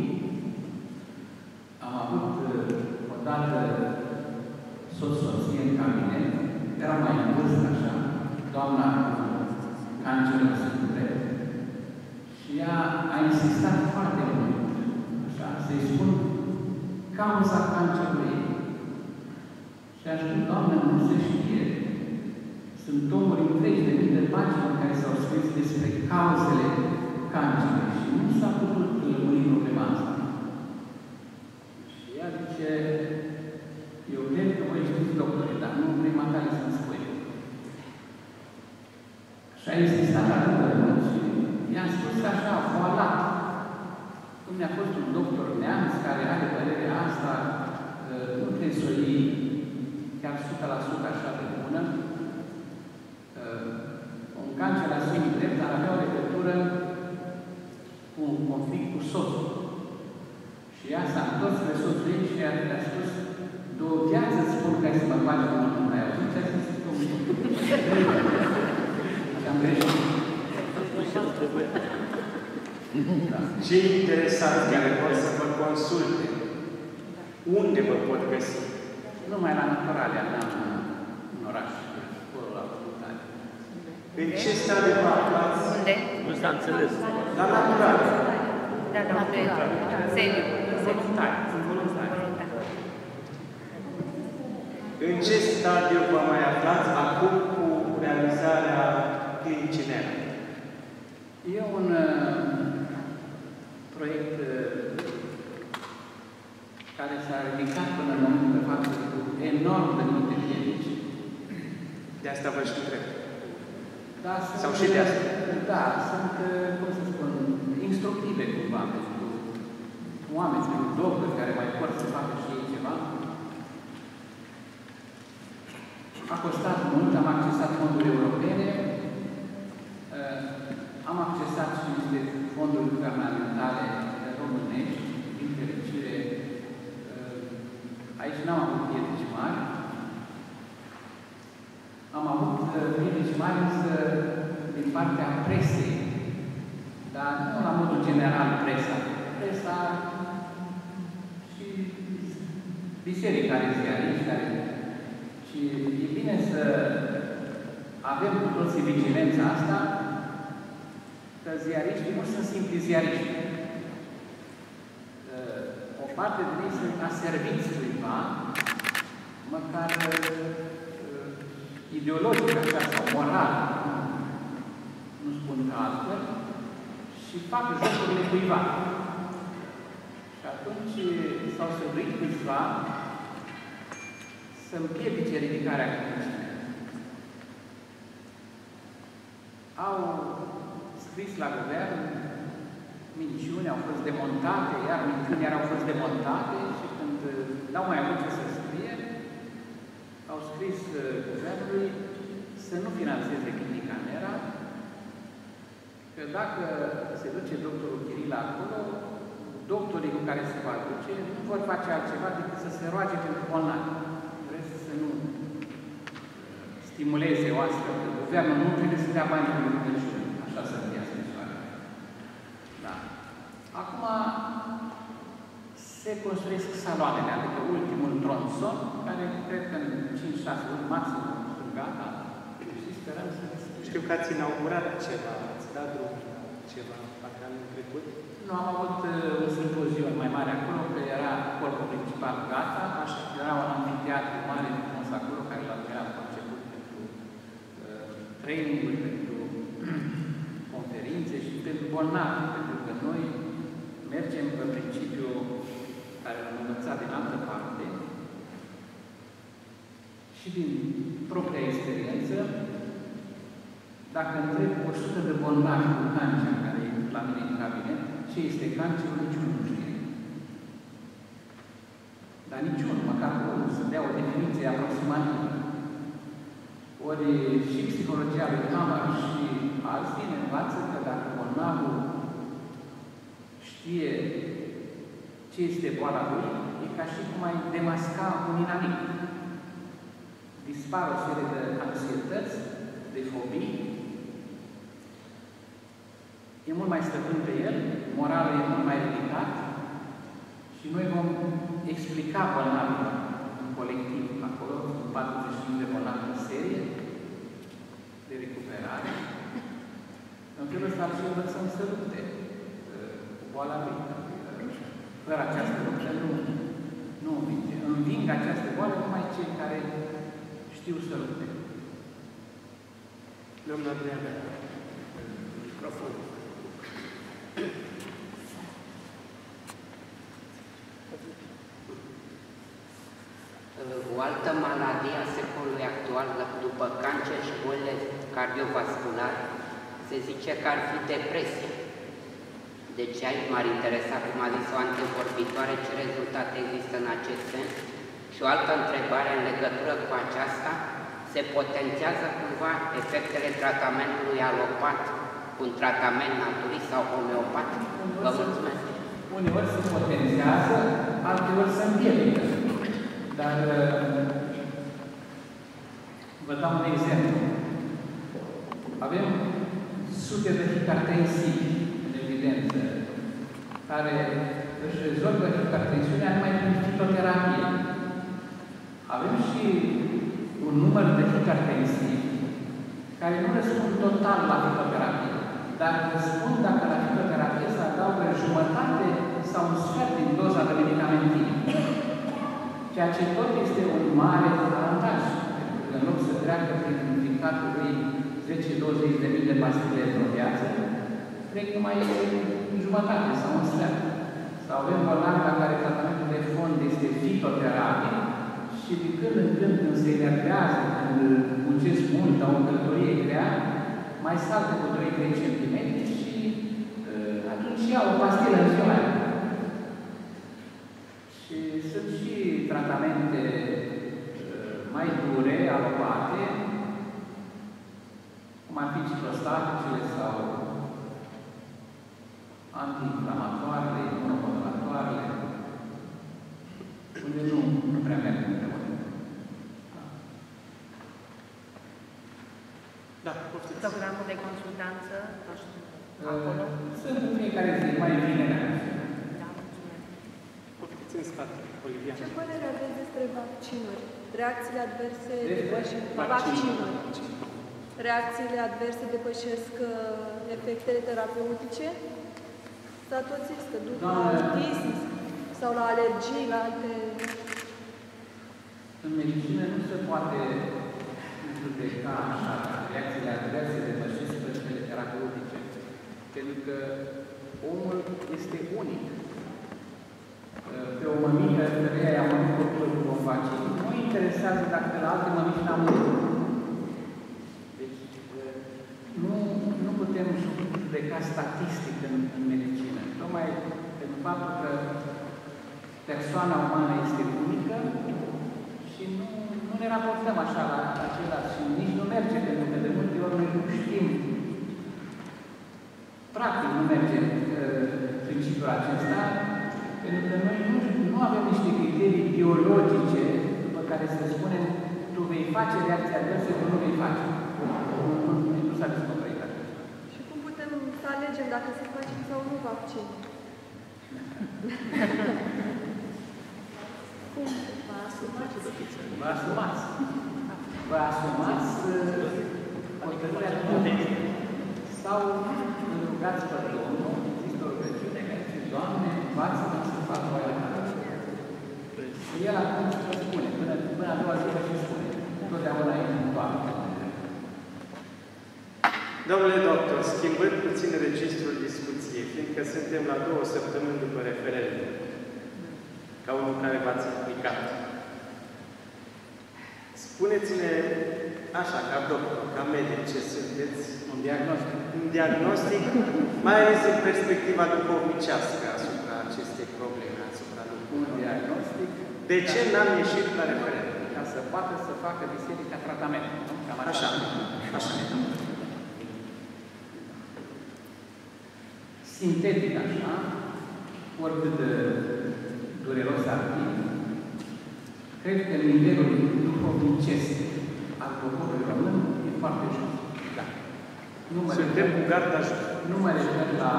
Am avut odată soție în cabinet, era mai în vârstă așa, doamna cu cancer la sânul drept, și ea a insistat foarte mult, așa, să-i spun cauza cancerului. Și a spus, doamnă, nu se știe. Sunt tomuri întregi de mii de pagini care s-au scris despre cauzele cancerului și nu s-a putut lămuri problema asta. Și ea zice, eu cred că voi știți, doctore, dar nu vrei matale să-mi spui. Și a insistat atât de mult și i-am spus așa, voalat. Cum a fost un doctor neamț care are părerea asta, nu trebuie să o iei chiar 100% așa de bună. Un cancer la sânul drept ar avea o legătură cu un conflict cu soțul. Și ea s-a întors spre soțul ei și a spus: de o viață îți spun că ai să mă faci cu mult. Ai auzit ce a zis Domnul? Și am greșit. Cei interesați care pot să vă consulte, unde vă pot găsi? Numai la Naturalia, în oraș, acolo la facultate. În ce stare vă aflați? Unde? Nu s-a înțeles. La Naturalia. Da, domnule Seliu. Voluntari. În ce stadiu vă mai aflați acum cu realizarea clinicii NERA? E un proiect care s-a ridicat până în momentul de față cu enorm de multe piedici. De asta vă și întreb. Da, Sau și de asta? Da, sunt, cum să spun, instructive cumva pentru oameni, pentru doctori care mai pot să facă și ei ceva. A costat mult, am accesat fonduri europene, am accesat și niște fonduri guvernamentale românești, din fericire. Aici n-am avut piedici mari. Am avut piedici mari însă din partea presei, dar nu la modul general presa. Presa și biserica care ziariști, care... Și e bine să avem cu toții vigilența asta, că ziariștii nu sunt simpli ziariști. O parte din ei sunt aserviți cuiva, măcar ideologic așa, sau moral, nu spun că altfel, și fac jocurile cuiva. Și atunci s-au săduit câțiva să împiedice ridicarea clinicii. Au scris la guvern, minciuni au fost demontate, iar minciuni au fost demontate și când n-au mai avut ce să scrie, au scris guvernului să nu finanțeze clinica NERA, că dacă se duce doctorul Chirila acolo, doctorii cu care se va duce nu vor face altceva decât să se roage pentru bolnavi. Vreau să nu stimuleze o astfel, că guvernul nu trebuie să dea bani pentru rugăciune. Așa să fie scrisoarea. Da. Acum se construiesc saloanele, adică ultimul tronson, care cred că în 5-6 luni maxim sunt gata și sperăm să deschidem. Știu că ați inaugurat ceva, ați dat drum ceva, parcă anul trecut. Nu, am avut un simpozion mai mare acolo, că era corpul principal gata, așa, era un amfiteatru mare frumos acolo, care era conceput pentru training-uri, pentru conferințe și pentru bolnavi, pentru că noi mergem pe principiul care l-am învățat din altă parte și din propria experiență. Dacă întreb 100 de bolnavi cu cancer care e la mine în cabinet, ce este cancerul, niciunul nu știe. Dar niciunul, măcar unul, să dea o definiție aproximativă. Ori și psihologia lui Hammer și alții ne învață că dacă bolnavul știe ce este boala lui, e ca și cum ai demasca un inamic. Dispar o serie de anxietăți, de fobii, e mult mai stăpân pe el, moralul e mult mai ridicat și noi vom explica bolnavilor în colectiv. Acolo sunt 45 de bolnavi în serie de recuperare. În felul ăsta și învățăm să lupte cu boala lui. Fără această luptă nu învinge. Înving această boală numai cei care știu să lupte. Domnul Adrian, microfon. O altă maladie a secolului actual, după cancer și bolile cardiovascular, se zice că ar fi depresie. Deci aici m-ar interesa, cum a zis o antevorbitoare, ce rezultate există în acest sens. Și o altă întrebare în legătură cu aceasta, se potențiază cumva efectele tratamentului alopat cu un tratament naturist sau homeopat? Vă mulțumesc! Uneori se potențiază, alteori se împiedică. Dar vă dau un exemplu. Avem sute de hipertensivi în evidență, care își rezolvă hipertensiunea numai prin fitoterapie. Avem și un număr de hipertensivi care nu răspund total la fitoterapie, dar răspund dacă la fitoterapie se adaugă jumătate sau un sfert din doza de medicamentin. Ceea ce tot este un mare avantaj, pentru că în loc să treacă prin ficatul lui 10-20 de mii de pastile într-o viață, trec numai jumătate sau un sfert. Sau avem bolnavi la care tratamentul de fond este fitoterapie și de când în când, când se enervează, când muncesc mult, au o călătorie grea, mai saltă cu 2-3 cm și atunci iau o pastilă în ziua aia. Și sunt și tratamente mai dure, alopate, cum ar fi ciclostaticele sau anti-inflamatoarele, imunomodulatoarele, unde nu prea merg împreună. Da, poftiți. Programul de consultanță, acolo. Sunt în fiecare zi, mai bine. Da, mulțumesc. Poftiți în spate, Olivia. Ce părere aveți despre vaccinuri? Reacțiile adverse depășesc Vaccinuri. Reacțiile adverse depășesc efectele terapeutice? Dar toți există, duc la autism sau la alergii, la alte... În medicină nu se poate judeca așa, reacțiile adverse depășesc efectele terapeutice. Pentru că omul este unic. Pe o mămică, femeia i-a murit copilul cu un vaccin, nu interesează dacă la alte mămici n-a murit. Deci, nu putem judeca statistic în medicină. Tocmai pentru faptul că persoana umană este unică și nu ne raportăm așa la ceilalți și nici nu merge, pentru că de multe ori noi nu știm. Practic nu merge principiul acesta, pentru că noi nu avem niște criterii biologice după care să spunem tu vei face reacția adversă, tu nu vei face. Nu s-a descoperit așa. Și cum putem să alegem dacă se face sau nu vaccin? Cum? Vă asumați? Vă asumați. Vă asumați hotărârea dumneavoastră. Sau rugați pe Domnul, există o rugăciune care zice, Doamne, învață-mă să fac voia Ta. Și El atunci vă spune, până a doua zi vă și spune, totdeauna e în Doamne. Domnule doctor, schimbând puțin registrul discuției, fiindcă suntem la 2 săptămâni după referendum, ca unul care v-ați implicat, spuneți-ne așa, ca doctor, ca medic, ce sunteți? Un diagnostic. Un diagnostic, mai ales în perspectiva duhovnicească asupra acestei probleme, asupra Un diagnostic. De ce n-am ieșit la referendum? Ca să poată să facă biserica tratament. Așa. Sintetic așa, oricât de dureros ar fi, cred că nivelul duhovnicesc al poporului român e foarte jos. Da. Suntem cu garda jos. Nu mă refer la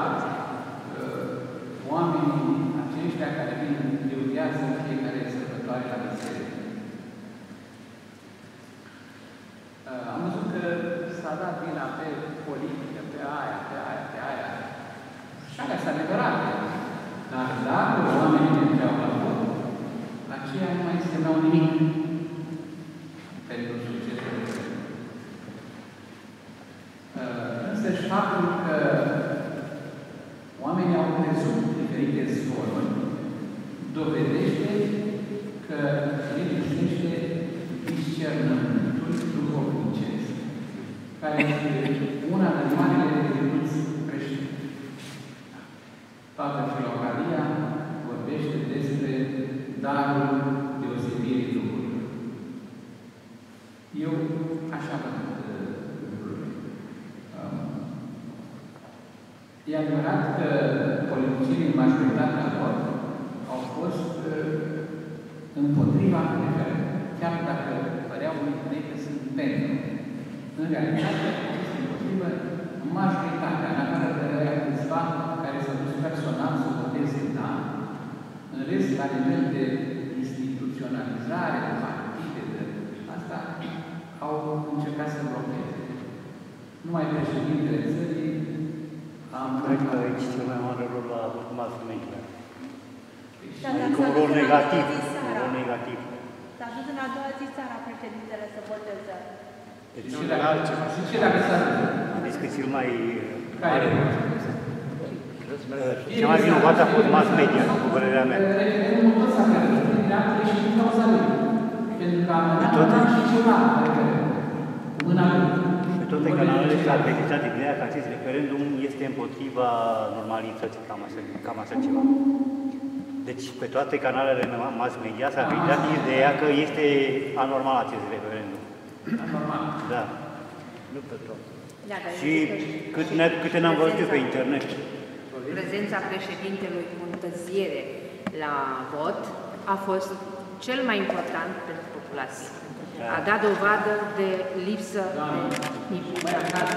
oamenii aceștia care vin liudează fiecare sărbătoare la biserică. Am văzut că s-a dat vina pe politică, pe aia. Și alea s-a adevărat. Dar dacă oamenii mergeau la vot, aceia nu mai semnau nimic pentru succesul lor. Însă și faptul că oamenii au crezut diferite zvoruri dovedește că lipsește discernământul duhovnicesc care este una din marile virtuți creștine. Toată Filocalia vorbește despre darul deosebirii Duhului. Eu așa văd lucrurile. E adevărat că politicienii în majoritatea lor au fost împotriva referendumului, chiar dacă păreau unii că sunt pentru. În realitate, este împotrivă majoritatea, în afară de aia câțiva care s-au dus personal să voteze da, în rest, la nivel de instituționalizare, de partide, de asta, au încercat să blocheze. Numai președintele țării Cred că aici cel mai mare rol a avut mass media. Dar Adică un rol negativ. Un rol negativ. S-a dus în a doua zi țara președintele să voteze. Deci și dacă s-a discuții mai mare. Cea mai vinovată a fost mass media, cu părerea mea. Referendumul tot s-a pierdut din actele și din cauza lui. Pentru că amânat și ceva mâna lui. Pe toate canalele s-a realizat ideea că acest referendum este împotriva normalității, cam așa ceva. Deci, pe toate canalele mass media s-a realizat ideea că este anormal acest referendum. Anormal? Da. Nu pe tot. Da, și câte n-am văzut pe internet. Prezența președintelui cu întârziere la vot a fost cel mai important pentru populație. A dat dovadă de lipsă de implicare.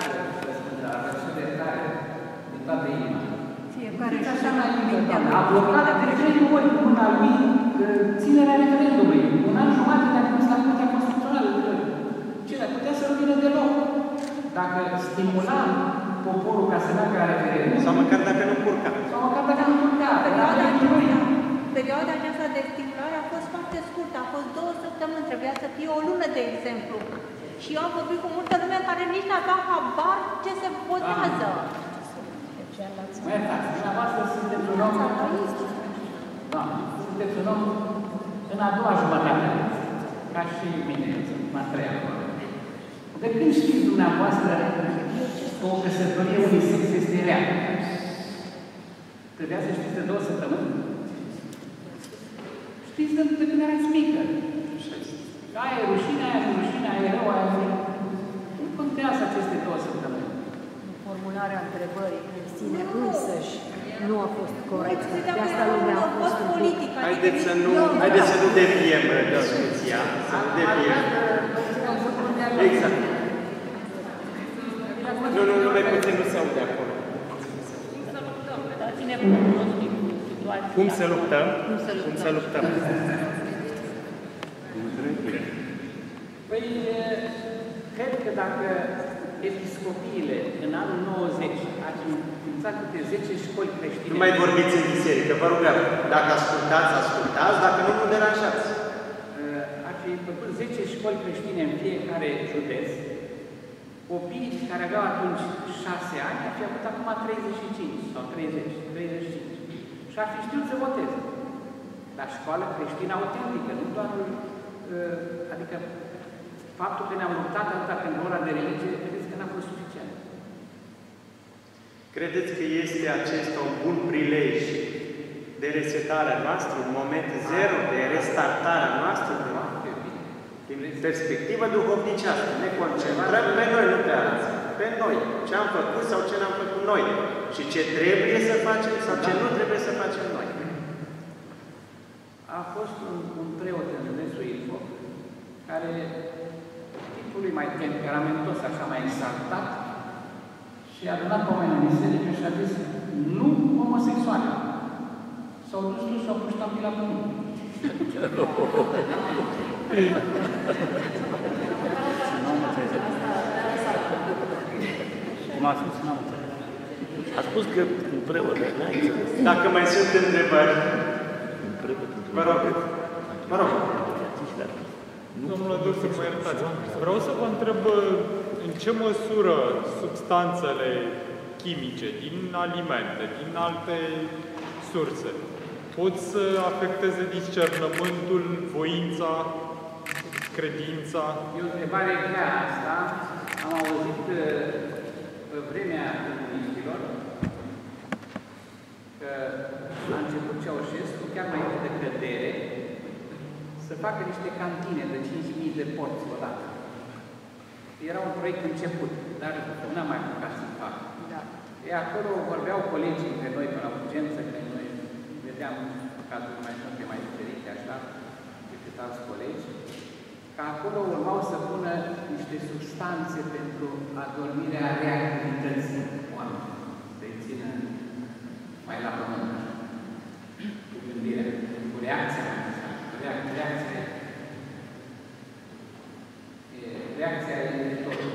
De toată inima. Fiecare și așa mai mintea. A blocat de 3 ori mâna lui ținerea referendumului. Un an jumătate de a fost la Curtea Constituțională. Ce, dar putea să nu vină deloc. Dacă stimula poporul ca să meargă la referendum. Sau măcar dacă nu curca. Sau măcar dacă nu curca. Perioada aceasta de stimulare a fost foarte scurtă, a fost 2 săptămâni, trebuia să fie o lună, de exemplu. Și eu am vorbit cu multă lume care nici n-avea habar ce se votează. Mă iertați, dumneavoastră sunteți un om... Da, sunteți un om în a doua jumătate, ca și mine, în a treia. De când știți dumneavoastră o căsătorie unisex este rea? Trebuia să știți de 2 săptămâni? Știți de când erați mică. Aia e rușinea, aia e rușinea, aia e rău, aia e... Nu contează aceste 2 săptămâni. Formularea întrebării în sine însăși nu a fost corectă. De asta lumea a fost politică. Haideți să nu deviem discuția. Să nu deviem. Exact. Nu mai puțin nu se aude acolo. Cum să luptăm? Cum să luptăm? Păi, cred că dacă episcopiile în anul 90 ar înființa câte 10 școli creștine... Nu mai vorbiți în biserică, vă rugăm. Dacă ascultați, ascultați, dacă nu, nu deranjați. Ar fi făcut 10 școli creștine în fiecare județ. Copiii care aveau atunci 6 ani ar fi avut acum 35 sau 35. Și ar fi știut să voteze. Dar școală creștină autentică, nu doar... Adică faptul că ne-am luptat atâta pentru ora de religie, vedeți că n-a fost suficient. Credeți că este acesta un bun prilej de resetarea noastră, un moment zero de restartarea noastră, din perspectivă duhovnicească? Ne concentrăm pe noi, nu pe alții. Pe noi. Ce am făcut sau ce n-am făcut noi. Și ce trebuie să facem sau ce nu trebuie să facem noi. A fost un preot în județul Ilfov, care tipului mai temperamentos, așa mai exaltat, și a adunat pe oameni în biserică și a zis, nu homosexuale. S-au dus și s-au pus tampila pe mine. Cum a spus, n-am înțeles. A spus că un preot, n-ai înțeles. Dacă mai sunt întrebări, vă rog. Vă rog. Domnule doctor, mă iertați. Vreau să vă întreb în ce măsură substanțele chimice din alimente, din alte surse, pot să afecteze discernământul, voința, credința? E o întrebare grea asta. am auzit pe vremea comunistilor că la început Ceaușescu, chiar mai de cădere, să facă niște cantine de 5.000 de porți odată. Era un proiect început, dar n-am mai apucat să-l fac. Da. E, acolo vorbeau colegii între noi pe la urgență, că noi vedeam cazuri mai diferite, așa, decât alți colegi, că acolo urmau să pună niște substanțe pentru adormirea reactivității oamenilor, să-i țină mai la pământ, cu gândirea, cu reacția. Reacția e totul.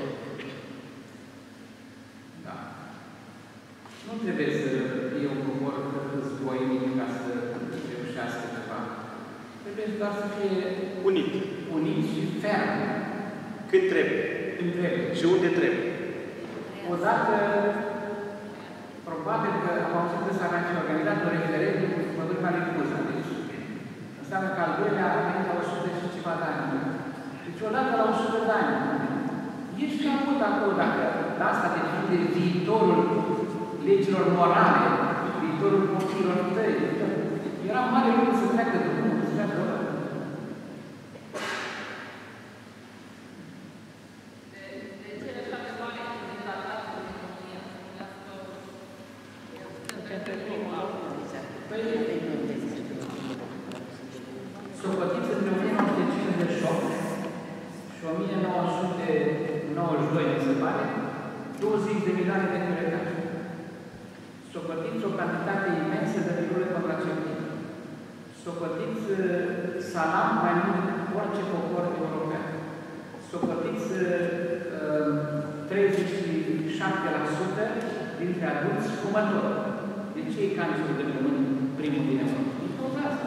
Da. Nu trebuie să fie un popor războinic ca să reușească ceva. Trebuie doar să fie unit și ferm. Când trebuie. Când trebuie. Și unde trebuie. Odată, probabil că am auzit că s-a organizat un referendum cu Păduri Malicuza. Deci, înseamnă că al doilea a venit la 100 și ceva de ani. Deci odată la 100 de ani. Ești cam mult acolo, dacă de asta depinde viitorul legilor morale, viitorul copiilor tăi. Era mare lucru să treacă de drumul, să treacă de ăla. Socotiți între 1958 și 1992, mi se pare, 20 de milioane de kilometri. Socotiți o cantitate imensă de pilule contraceptive. Socotiți salam mai mult decât orice popor european. Socotiți 37% dintre adulți fumători. De ce e cancerul de pământ primul din Europa? E tot asta.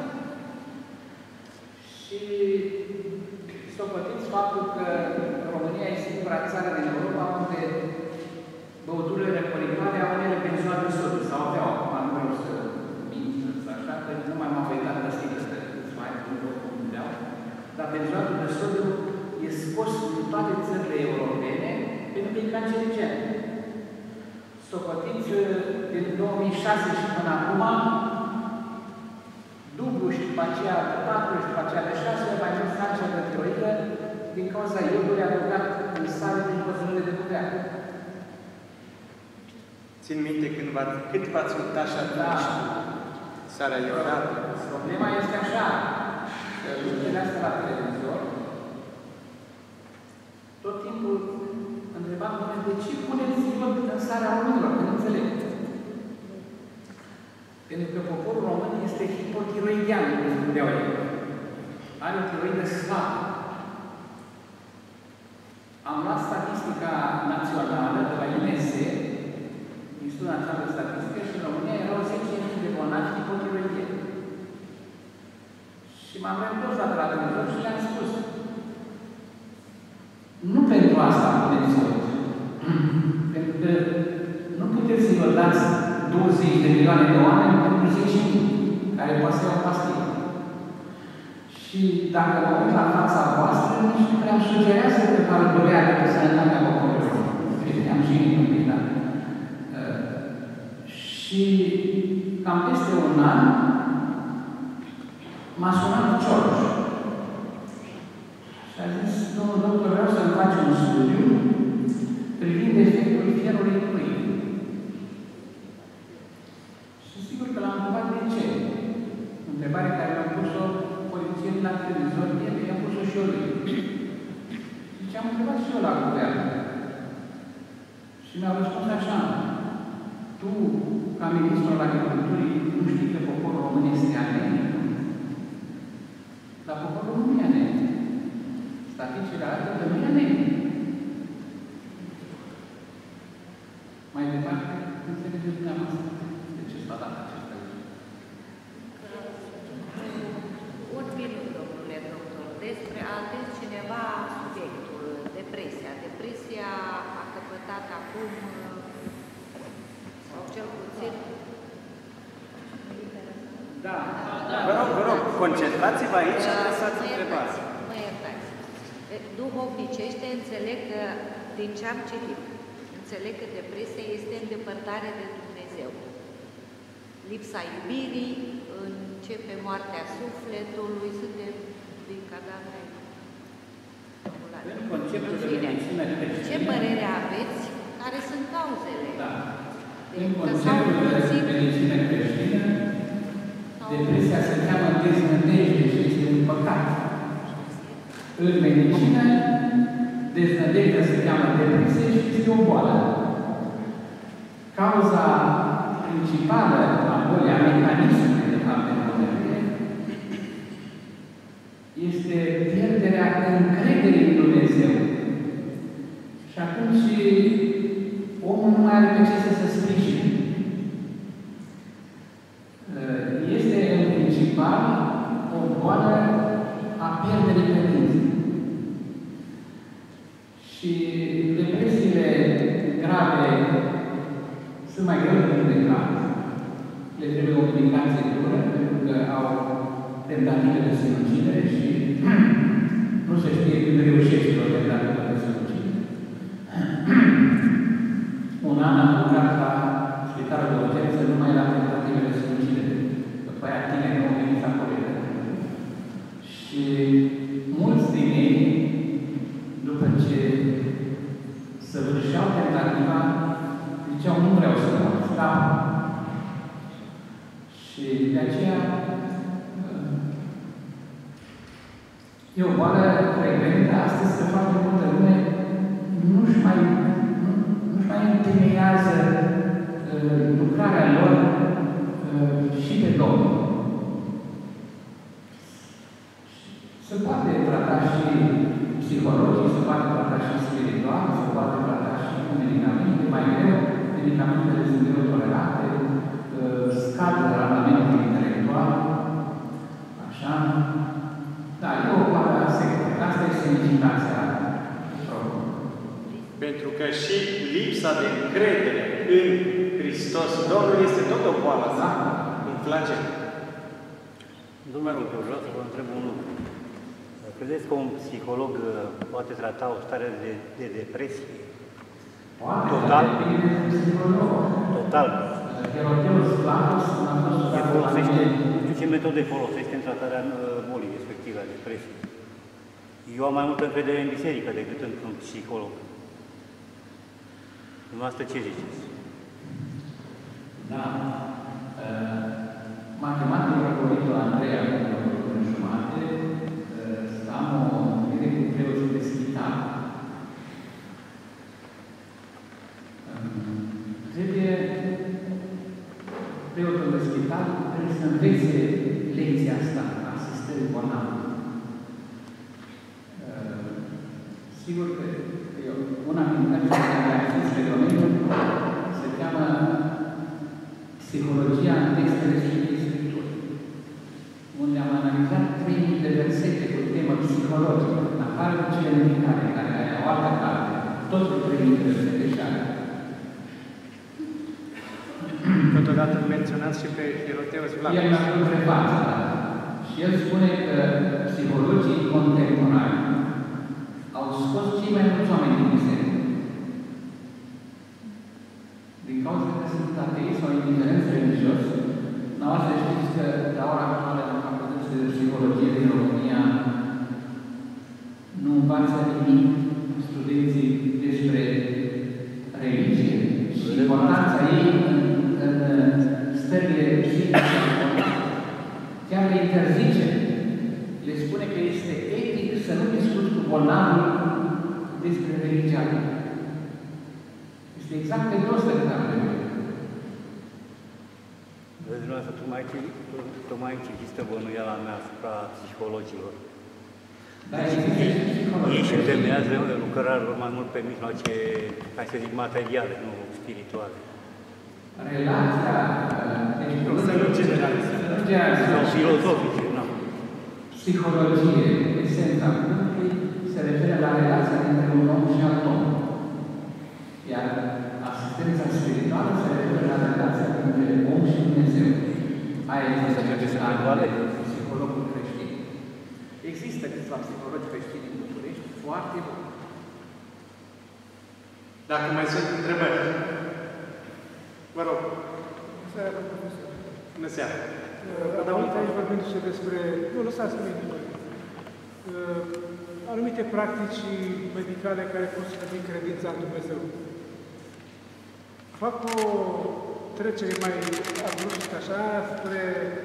Și socotiți faptul că România e singura țară din Europa unde băuturile recolitoare au unele benzoate de sodiu, sau aveau, acum nu vreau să minți, așa, că nu mai m-am uitat la stilă, că îți mai cum gândeau, dar benzoatul de sodiu e scos din toate țările europene pentru că e cancerigen. Socotiți din 2006 și până acum, dublu și după aceea de 4 și după aceea de 6 mai mult cancer de tiroidă din cauza iodului adăugat în sare din cozările de buvea. Țin minte cât v-ați uitat și atunci sarea iodată. Problema este așa, că lucrurile astea la televizor, tot timpul întrebam de ce puneți iod în sarea oamenilor, că nu înțeleg. Pentru că poporul român este hipotiroidean, cum spuneau ei. Are o tiroidă slabă. Am luat statistica națională de la INSE, Institutul Național de Statistică, și în România erau 10.000 de bolnavi hipotiroidieni. Și m-am reîntors la televizor și le-am spus: nu pentru asta puneți iod. Pentru că nu puteți să vă dați 20 de milioane de oameni pentru 10.000, care poate să iau pastilă. Și dacă mă uit la fața voastră, nici nu prea sugerează că vă dorează pe sănătatea poporului. Am și un pic, da? Și cam peste un an m-a sunat Cioloș. Și a zis: domnul doctor, vreau să-mi faci un studiu privind efectul fierului în pâine. Și sigur că l-am întrebat de ce. Întrebare care mi-a pus-o politicienii la televizor, i-am pus-o și eu lui. Și am întrebat și eu la guvern. Și mi-au răspuns așa: tu, ca ministrul agriculturii, nu știi că poporul român este anemic? Dar poporul nu e anemic. Statisticile arată că nu e anemic. Mai departe, înțelegeți dumneavoastră de ce s-a dat acest lucru. Un minut, domnule doctor, despre a atins cineva subiectul, depresia. Depresia a căpătat acum, sau cel puțin... Da. Vă rog, concentrați-vă aici și lăsați întrebarea. Mă iertați. Duhovnicește, înțeleg că din ce am citit, înțeleg că depresia este îndepărtare de Dumnezeu. Lipsa iubirii, începe moartea sufletului, suntem din cadavre. Conceptul de medicina creștină. Ce părere aveți? Care sunt cauzele? Da. În conceptul de medicina creștină, depresia se cheamă deznădejde și este un păcat. În medicină, deznădejdea se cheamă depresie și este o boală. Cauza principală a bolii, a mecanismului de fapt de bolire, este pierderea încrederii în Dumnezeu. Și atunci omul nu mai are pe ce să se sprijine. Este în principal o boală a pierderii credinței. Și depresiile grave sunt mai greu de vindecat. Le trebuie o medicație dură, pentru că au tentative de sinucidere și nu se știe când reușește o tentativă de sinucidere. Un an am lucrat la spitalul de urgență numai la tentative de sinucidere. După aia tineri nu au venit acolo. Și mulți din ei, după ce săvârșeau tentativa, ziceau, nu vreau să mor, scap. Și de aceea e o boală frecventă astăzi că foarte multă lume nu-și mai întemeiază lucrarea lor și pe Domnul. Se poate trata și psihologic, se poate trata și spiritual, se poate trata și cu medicamente, mai greu, medicamentele sunt greu tolerate, scad randamentul intelectual, așa. Da, e o boală secundă. Asta este semnificația problemei. Pentru că și lipsa de încredere în Hristos, Domnul, este tot o boală, da? Un flagel. Domnul, vreau să vă întreb un lucru. Credeți că un psiholog poate trata o stare de depresie? Total? Total. Nu știu ce metode folosește în tratarea bolii respective, a depresiei. Eu am mai multă încredere în biserică decât într-un psiholog. Dumneavoastră ce ziceți? Da. Matematicul favoritul Andreea, în jumate, am o întâlnire cu preoții de spital. Preotul de spital trebuie să învețe lecția asta a asistării bolnavului. Sigur că una dintre care a fost pe domeniul se cheamă Psihologia în textele Sfintei Scripturi, unde am analizat 3000 de versete cu temă psihologică, în afară de cele medicale, care au o altă carte, tot cu 3000 de versete și alea. Totodată menționați și pe Hiroteos Vlachos. El a întrebat, și el spune că psihologii contemporani au scos cei mai mulți oameni din biserică. Din cauza că sunt atei sau indiferenți religios, dumneavoastră știți că la ora actuală în facultățile de psihologie din România nu învață nimic studenții despre religie și importanța ei în stările psihice. Chiar le interzice. Le spune că este etic să nu discuți cu bolnavul despre religia lui. Este exact pe dos de care Vezi, dumneavoastră, tocmai aici există bănuiala mea asupra psihologilor. Da, există și psihologi. Ei și întemeiază lucrarea lor mai mult pe mijloace, hai să zic, materiale, nu spirituale. Relația... Să nu generalizăm. Sau filozofice, nu. Psihologie, esența cuvântului, se referă la relația dintre un om și alt om. Iar asistența spirituală se referă la relația dintre om și Dumnezeu. Aia este psihologul creștin. Există câțiva psihologi creștini în București foarte buni. Dacă mai sunt întrebări. Vă rog. Bună seara, profesor. Bună seara. Am auzit aici vorbindu-se despre... Nu, lăsați mine. Anumite practici medicale care pot să fie credința în Dumnezeu. Fac o trecere mai abruptă așa spre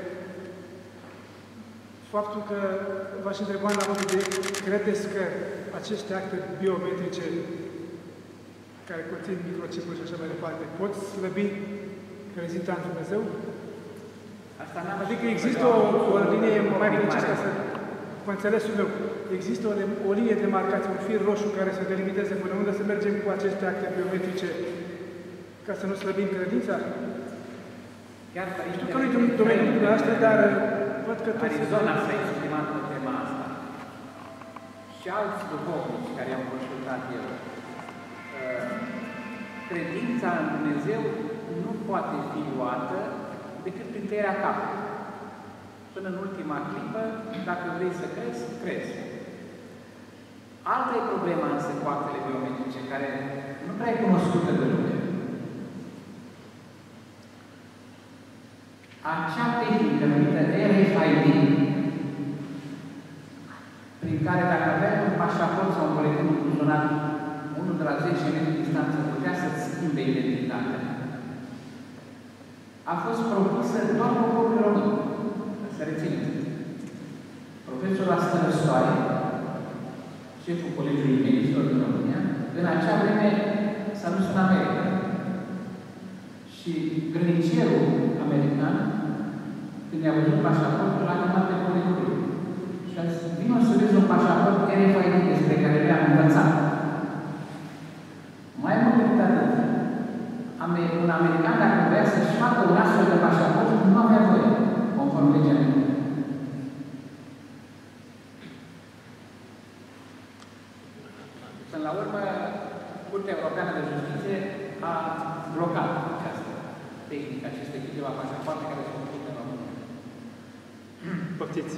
faptul că v-aș întreba la modul de credeți că aceste acte biometrice care conțin microchipuri și așa mai departe pot slăbi credința în Dumnezeu? Adică există o linie mai precisă, ca să vă înțelesul meu. Există o linie de marcație, un fir roșu care să delimiteze până unde să mergem cu aceste acte biometrice ca să nu slăbim credința? Știu că nu-i domeniul dumneavoastră, dar văd că toți... Arizona s-a exprimat pe tema asta. Și alți duhovnici care i-au consultat eu. Credința în Dumnezeu nu poate fi luată decât prin tăierea capului. Până în ultima clipă, dacă vrei să crezi, crezi. Alta e problema însă cu actele biometrice, care nu prea e cunoscută de lume. Acea tehnică numită RFID, prin care dacă aveai un pașaport sau un buletin în buzunar, unul de la 10 metri distanță putea să-ți schimbe identitatea, a fost propusă doar poporul român. Să rețineți. Profesorul Stănăstoare, șeful Colegiului Medicilor din România, în acea vreme s-a dus în America. Și grănicierul american, când i-a văzut pașaportul, l-a chemat pe colegul. Și a zis, vină să vezi un pașaport RFID despre care le-am învățat. Mai mult decât atât, un american, dacă vrea să-și facă un astfel de pașaport, nu avea voie, conform legea mea. Până la urmă, Curtea Europeană de Justiție a blocat această tehnică, aceste câteva pașapoarte care sunt făcute în România. Poftiți!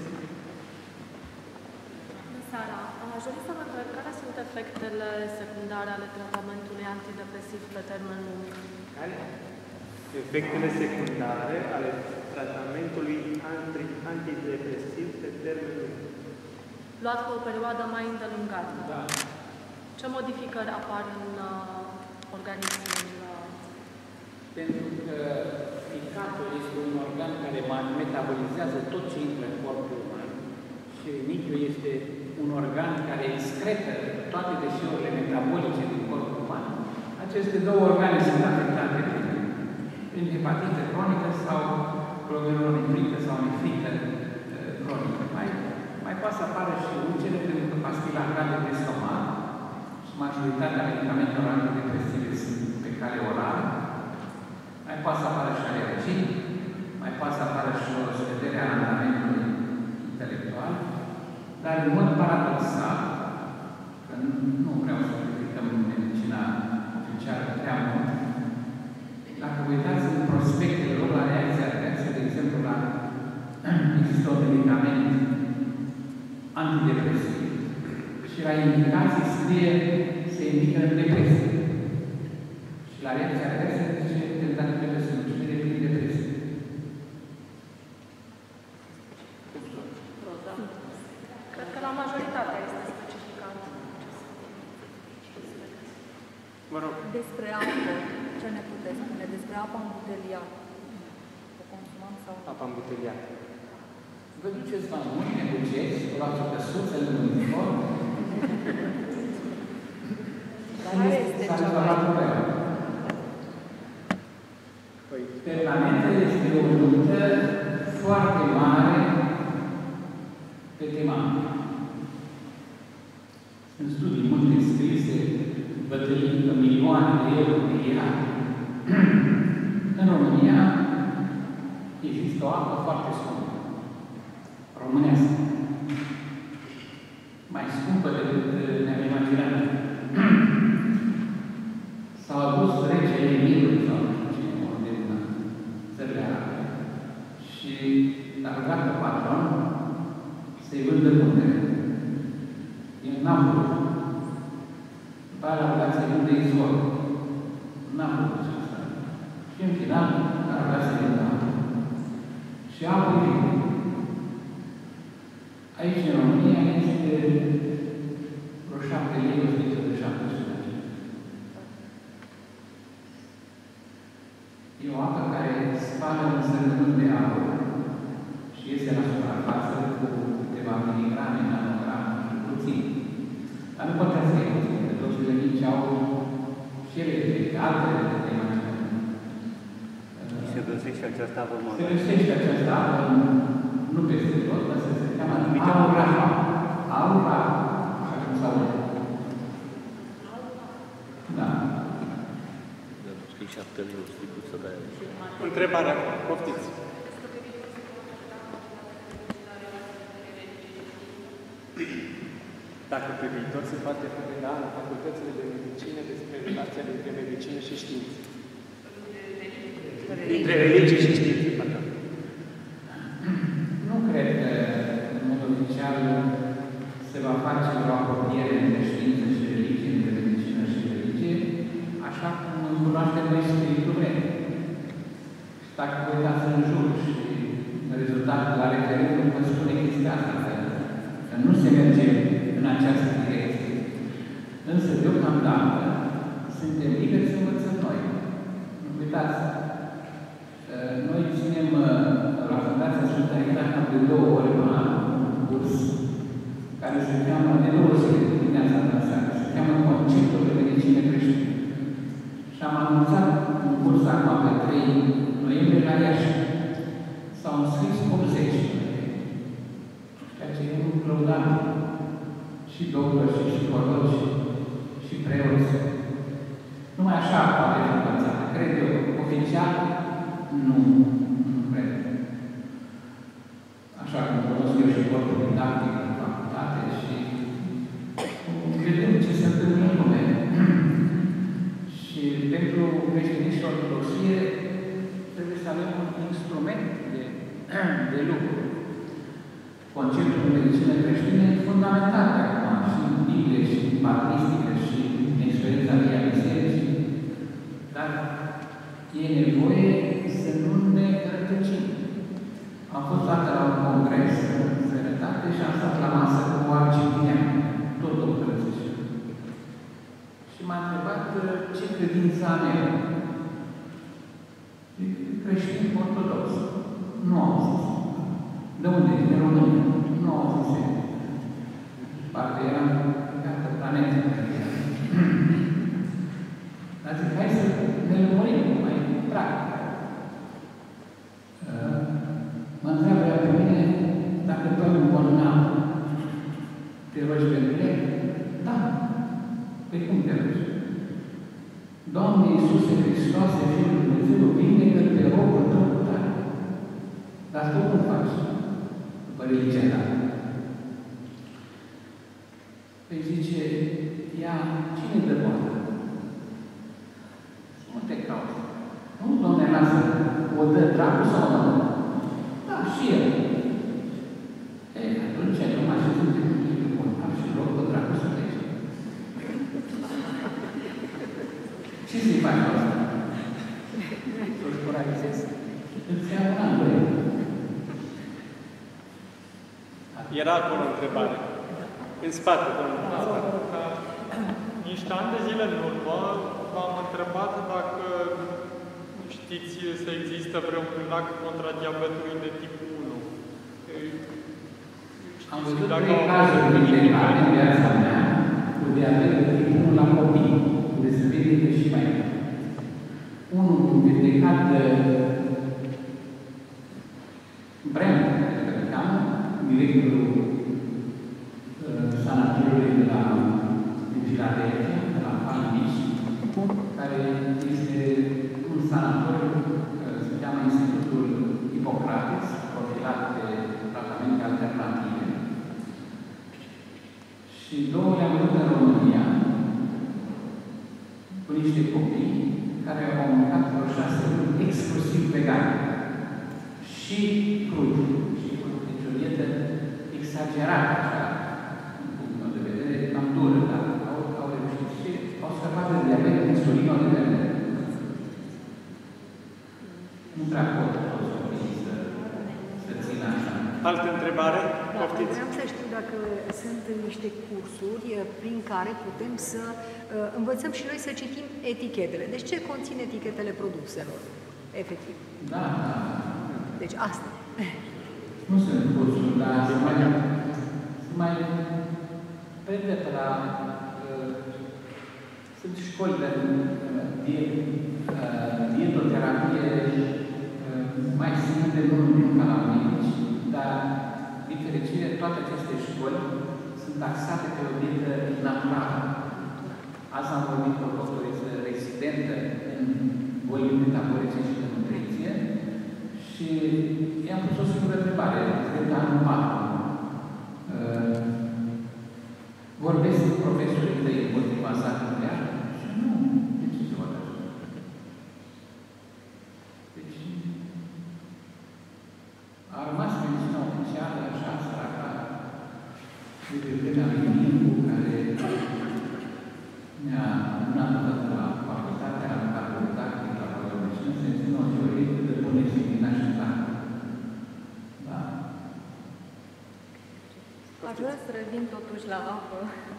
Bună seara! Aș dori să vă întreb care sunt efectele secundare ale tratamentului antidepresiv pe termen lung? Care? Efectele secundare ale tratamentului antidepresiv pe termen lung. Luat pe o perioadă mai îndelungată. Da. Ce modificări apar în organismul? Pentru că ficatul este un organ care metabolizează tot ce intră în corpul uman și rinichiul este un organ care excretă toate deșeurile metabolice din corpul uman. Aceste două organe sunt afectate prin hepatită cronică sau glomerulonefrită sau nefrită cronică. Mai poate să apară și ulcere pentru că pastila cade pe stomac și majoritatea medicamentelor antidepresive sunt pe cale orală. Mai poate să apară și alergii, mai poate să apară și o scădere a randamentului intelectual, dar în mod paradoxal, că nu vreau să criticăm medicina oficială prea mult, dacă vă uitați în prospectele lor la reacția adversă, de exemplu, există un medicament antidepresiv și la indicații scrie se indică în depresie. Și la reacția adversă zice tentative de soluționare prin depresie. Cred că la majoritatea este specificat. Mă rog. Despre apă, ce ne puteți spune? Despre apa îmbuteliată. O consumăm sau? Apa îmbuteliată. Vă duceți la munte, negoceți, luați o căsuță în uniform. Care este cea mai... Permanentă este o luptă foarte mare pe tema. În studii multe scrise, bătălii în milioane de euro de ea. În România există o apă foarte scumpă. Românească. Mai scumpă decât ne-am imaginat. S-au adus regele Emilului sau cine unde în țările arabe și a rugat pe patron să-i vândă putere. El n-a vrut. După aia l-a rugat să-i vândă izvor. original, care avea să vină. Și apoi, aici în România este vreo 7,700. E o apă care spală un sărământ de aur și este la suprafață cu câteva miligrame, nanograme, puțin. Dar nu contează că e puțin, că toți mici au și ele altele de imaginare. Se găsește această apă mare. Se găsește această apă, nu peste tot, dar se cheamă aura, așa cum s-au văzut. Da. Scrii 7 lei, o sticluță de aia. Întrebarea, poftiți. Dacă pe viitor se poate preveda la facultățile de medicină despre relația dintre medicină și știință. Dintre religie și știință, pardon. Nu cred că, în mod oficial, se va face o apropiere între știință și religie, între medicină și religie, așa cum cunoaștem noi spiritul. Și dacă vă uitați în jur și rezultatul la referendum vă spune chestia asta, că nu se merge în această direcție. Însă, deocamdată, suntem liberi să învățăm noi. Nu uitați, noi ținem la Fundația Sfânta Rita cam de 2 ore pe an un curs care se cheamă, de 2 zile dimineața până seara, se cheamă Conceptul de Medicină Creștină. Și am anunțat un curs acum pe 3 noiembrie la Iași. S-au înscris 80. Ceea ce e un lăudabil. Și doctori, și psihologi, și preoți. Numai așa poate fi învățată. Cred eu, oficial, nu cred. Așa cum cunosc eu și corpul didactic în facultate și vedem ce se întâmplă în lume. Și pentru creștinism și ortodoxie trebuie să avem un instrument de lucru. Conceptul de medicină creștină e fundamental de acum, și în Biblie, și în patristică, și în experiența via bisericii, dar e nevoie să nu ne rătăcim. Am fost dată la un congres în sănătate și am stat la masă cu o argentineană, tot doctorățișă. Și m-a întrebat ce credință am eu. Creștin ortodox. Nu am zis. De unde? Din România. Nu am zis. Parcă eram pe altă planetă. Dar zic, hai să ne lămurim mai practic. Mă întreabă pe mine dacă tu ai un bolnav, te rogi pentru el? Da. Păi cum te rogi? Doamne Iisuse Hristoase, Fiul lui Dumnezeu, vindecă-l pe robul tău cu tare. Dar tu cum faci? După religia ta. Păi zice, ea, cine dă boală? Nu te cauți. Nu, Doamne, lasă, o dă dracu sau o dă? Da, și el. Ei, atunci nu mai știu de cum e bolnav și rog pe dracu să plece. Ce să-i faci asta? Să-și moralizezi? Îți ia un an, băi. Era acolo o întrebare. În spate, domnul. Niște ani de zile în urmă v-am întrebat dacă știți să există vreun lac contra diabetului de tip 1. Am văzut 3 cazuri medicale în viața mea cu diabet de tip 1 la copii, unde se vede și mai mult. Unul vindecat de Brent, care îl cheamă, directorul sanatoriului de la Filadelfia, de la Palm Beach, care este un sanatoriu care se cheamă Institutul Hipocrates, profilat de tratamente alternative. Și 2 le-am văzut în România cu niște copii care au mâncat vreo 6 luni exclusiv vegan. Și crud. Și deci o dietă exagerată, așa, din punctul meu de vedere, cam dură, dar au reușit și au scăpat de diabet, insulină de vreme. Nu prea pot toți copiii să țină așa. Altă întrebare? Da, Poftiți. vreau să știu dacă sunt niște cursuri prin care putem să învățăm și noi să citim etichetele. Deci ce conțin etichetele produselor, efectiv. Da, da. Deci asta. Nu sunt cursuri, dar se mai prinde pe la... Sunt școli de dietoterapie mai simple, nu ca la medici, dar, din fericire, toate aceste școli sunt taxate pe o dietă naturală. Azi am vorbit cu o doctoriță rezidentă în boli metabolice și de nutriție și i-am pus o singură întrebare, cred că anul 4. Vorbesc cu profesorii tăi împotriva sacrului și nu, de ce se vorbește? Deci, a rămas medicina oficială, așa, săraca, de pe vremea lui Mincu, care ne-a înălțat la facultatea, la facultate, la medicină, să ne țină o teorie cât de bună și din așezare. Da. Aș vrea să revin totuși la apă.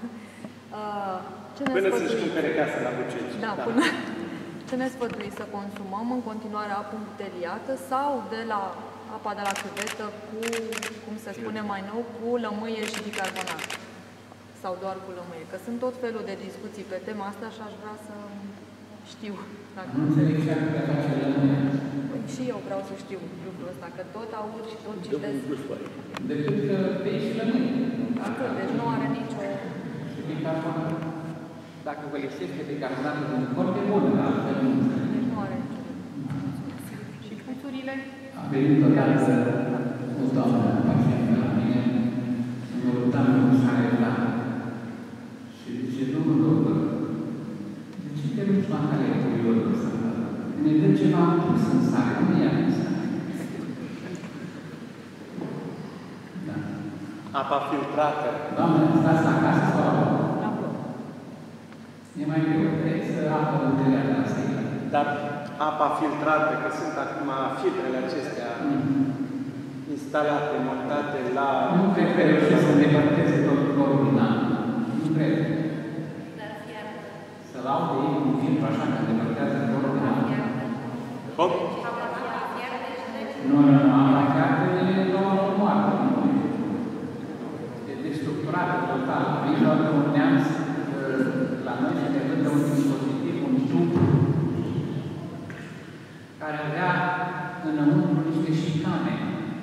Până să-și cumpere casă la Bucegi. Da, până... Ce ne sfătuiți să consumăm în continuare apă îmbuteliată sau de la apa de la cuvetă cu, cum se spune mai nou, cu lămâie și bicarbonat? Sau doar cu lămâie? Că sunt tot felul de discuții pe tema asta și aș vrea să știu. Dacă... Nu înțeleg ce ar putea face lămâie. Și eu vreau să știu lucrul ăsta, că tot aud și tot citesc. Decât că bei și lămâie. Atât, deci nu are nicio... Și bicarbonat. Dacă vă lipsește bicarbonatul din corp, e bun, dar altfel nu înțeleg. Deci nu are nicio... Și puțurile? A venit odată o doamnă pacientă la mine, mă luptam cu sare la și zice, domnul doctor, de ce te duci la care e periodul ăsta? Ne dă ceva pus în sare, nu ia în sare. Da. Apa filtrată. Doamne, stați acasă sau la bloc? La bloc. E mai greu, trebuie să apă întâlnirea de la săită. Dar apa filtrată, că sunt acum filtrele acestea instalate, montate la... Nu cred că reușesc să depărteze tot corpul din apă. Nu cred. Să laudă ei un filtru așa că depărtează corpul din apă. Cum? Nu, apa fiartă e doar moartă. E destructurată total. Vin doar de un neamț la noi și ne vândă un dispozitiv, un tub care avea înăuntru niște șicane.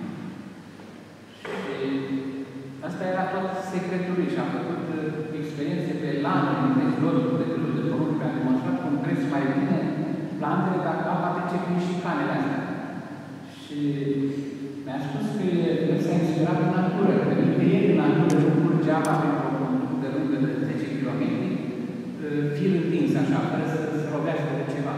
Și asta era tot secretul lui și a făcut experiențe pe lanuri întregi locuri de grâu de porumb, care a demonstrat cum cresc mai bine plantele dacă apa trece prin șicanele astea. Și mi-a spus că el s-a inspirat în natură, că nicăieri în natură nu curge apa pentru o conductă de lungă de 10 km, fir întins așa, fără să se robească de ceva.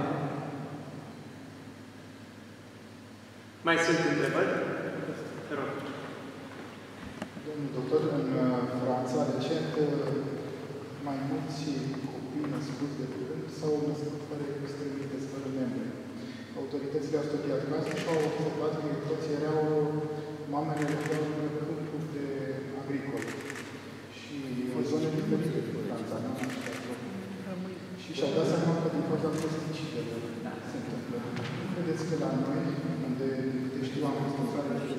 Mai sunt întrebări? Te rog. Domnul doctor, în Franța, recent, mai mulți copii născuți de curând s-au născut fără extremități, fără membre. Autoritățile au studiat cazul și au observat că toți erau mamele erau în câmpuri de agricole și în zone diferite din Franța. Și și-au dat seama că din cauza pesticidelor se întâmplă. Credeți că la noi, unde, de știu, am fost în țară și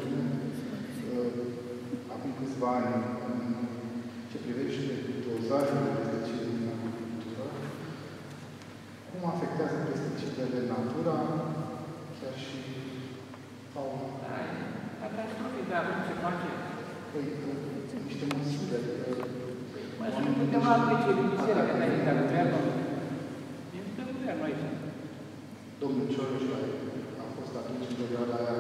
acum câțiva ani, în ce privește dozajul de pesticide din agricultură, cum afectează pesticidele natura, chiar și fauna? Catastrofii de avem ce face? Păi, niște măsuri. Mai sunt câteva alte cerințe care înainte de guvernul. Este guvernul aici. Domnul Cioloș a fost atunci în perioada aia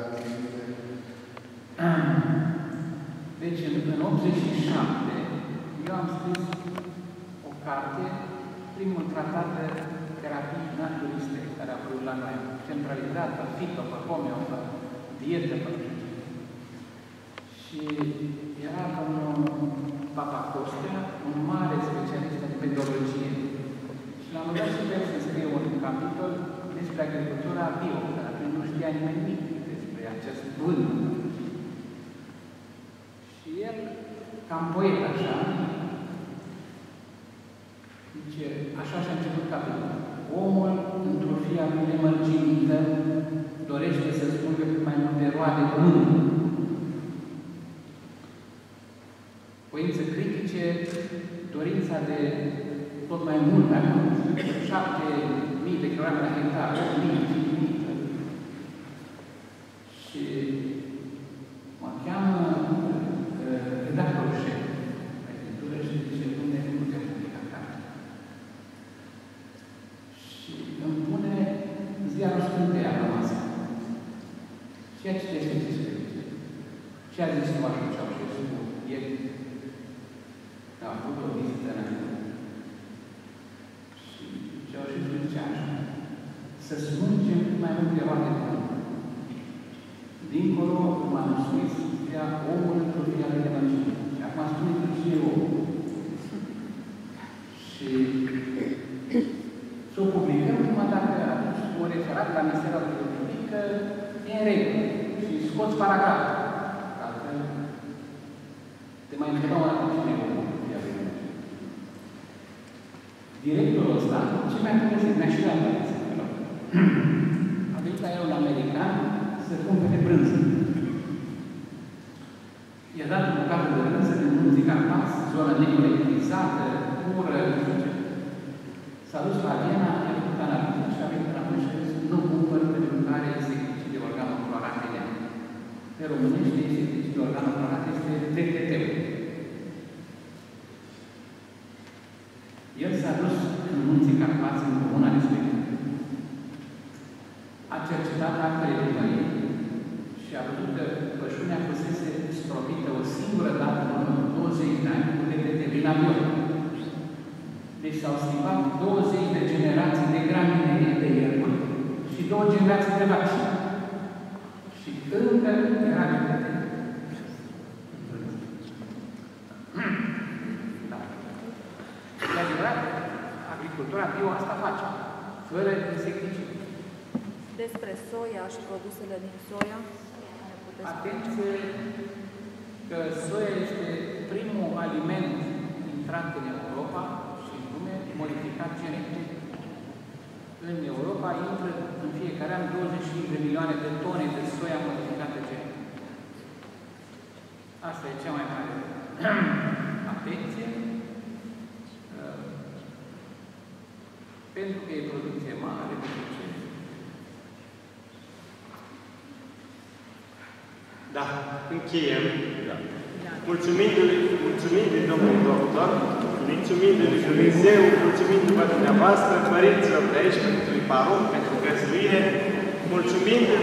Deci, în 87, eu am scris o carte, primul tratat de terapii naturiste care a apărut la noi, centralizată, fito, pe homeo, pe dietă, pe... Și era domnul Papa Costea, un mare specialist în pedologie. Și l-am rugat și pe el să scrie un capitol despre agricultura bio, care atunci nu știa știa nimeni nimic despre acest vânt. Și el, cam poet așa, zice, așa și-a început capitolul. Omul, într-o fia lui nemărginită, dorește să strângă cât mai multe roade bune. Voință critice, dorința de tot mai mult, acum 7.000 de kilograme la hectar, 8.000, și mă cheamă redactorul șef la editură și zice, unde nu te publica carte. Și îmi pune ziarul Scânteia la masă. Și ea citește ce scrie. Și a zis, nu așa ce-au și spus, ieri a avut o vizită înainte. Și ce-au și spus ce așa. Să smulgem cât mai multe roade de până. Dincolo, m-am scris, scria omul într-o fie de evanghelie. Și acum spune că cine e omul. Și să o publicăm numai dacă atunci o referat la Ministerul de Publică, e în regulă. Și scoți paragraful. Altfel, te mai întrebau la cine e omul. Directorul ăsta, ce mi-a povestit? Mi-a și dat a venit la el un american să cumpere brânză. I-a dat o bucată de brânză din Munții Carpați, zona necolectivizată, pură, nu știu ce. S-a dus la Viena, i-a făcut analiză și a venit înapoi și a zis, nu cumpăr pentru care insecticid de organoclorate în ea. Pe românește, insecticid de organoclorate este DDT-ul. El s-a dus în Munții Carpați, în comuna respectivă. A cercetat actele primării și a văzut că pășunea fusese sprobită o singură dată în urmă 20 de ani cu DDT din avion. Deci s-au schimbat 20 de generații de graminerie de ierba și 2 generații de vaccin. Și încă era DDT. Da. E adevărat, agricultura bio asta face, fără insecticide. Despre soia și produsele din soia, ne puteți atenție că soia este primul aliment intrat în Europa și în lume modificat genetic. În Europa intră în fiecare an 25 de milioane de tone de soia modificată genetic. Asta e cea mai mare atenție. Pentru că e producție mare, Da, încheiem. Da. Mulțumindu-i domnului doctor, mulțumindu-i Dumnezeu, mulțumindu-vă dumneavoastră, părinților de aici, pentru paroh, pentru găzduire, mulțumindu-i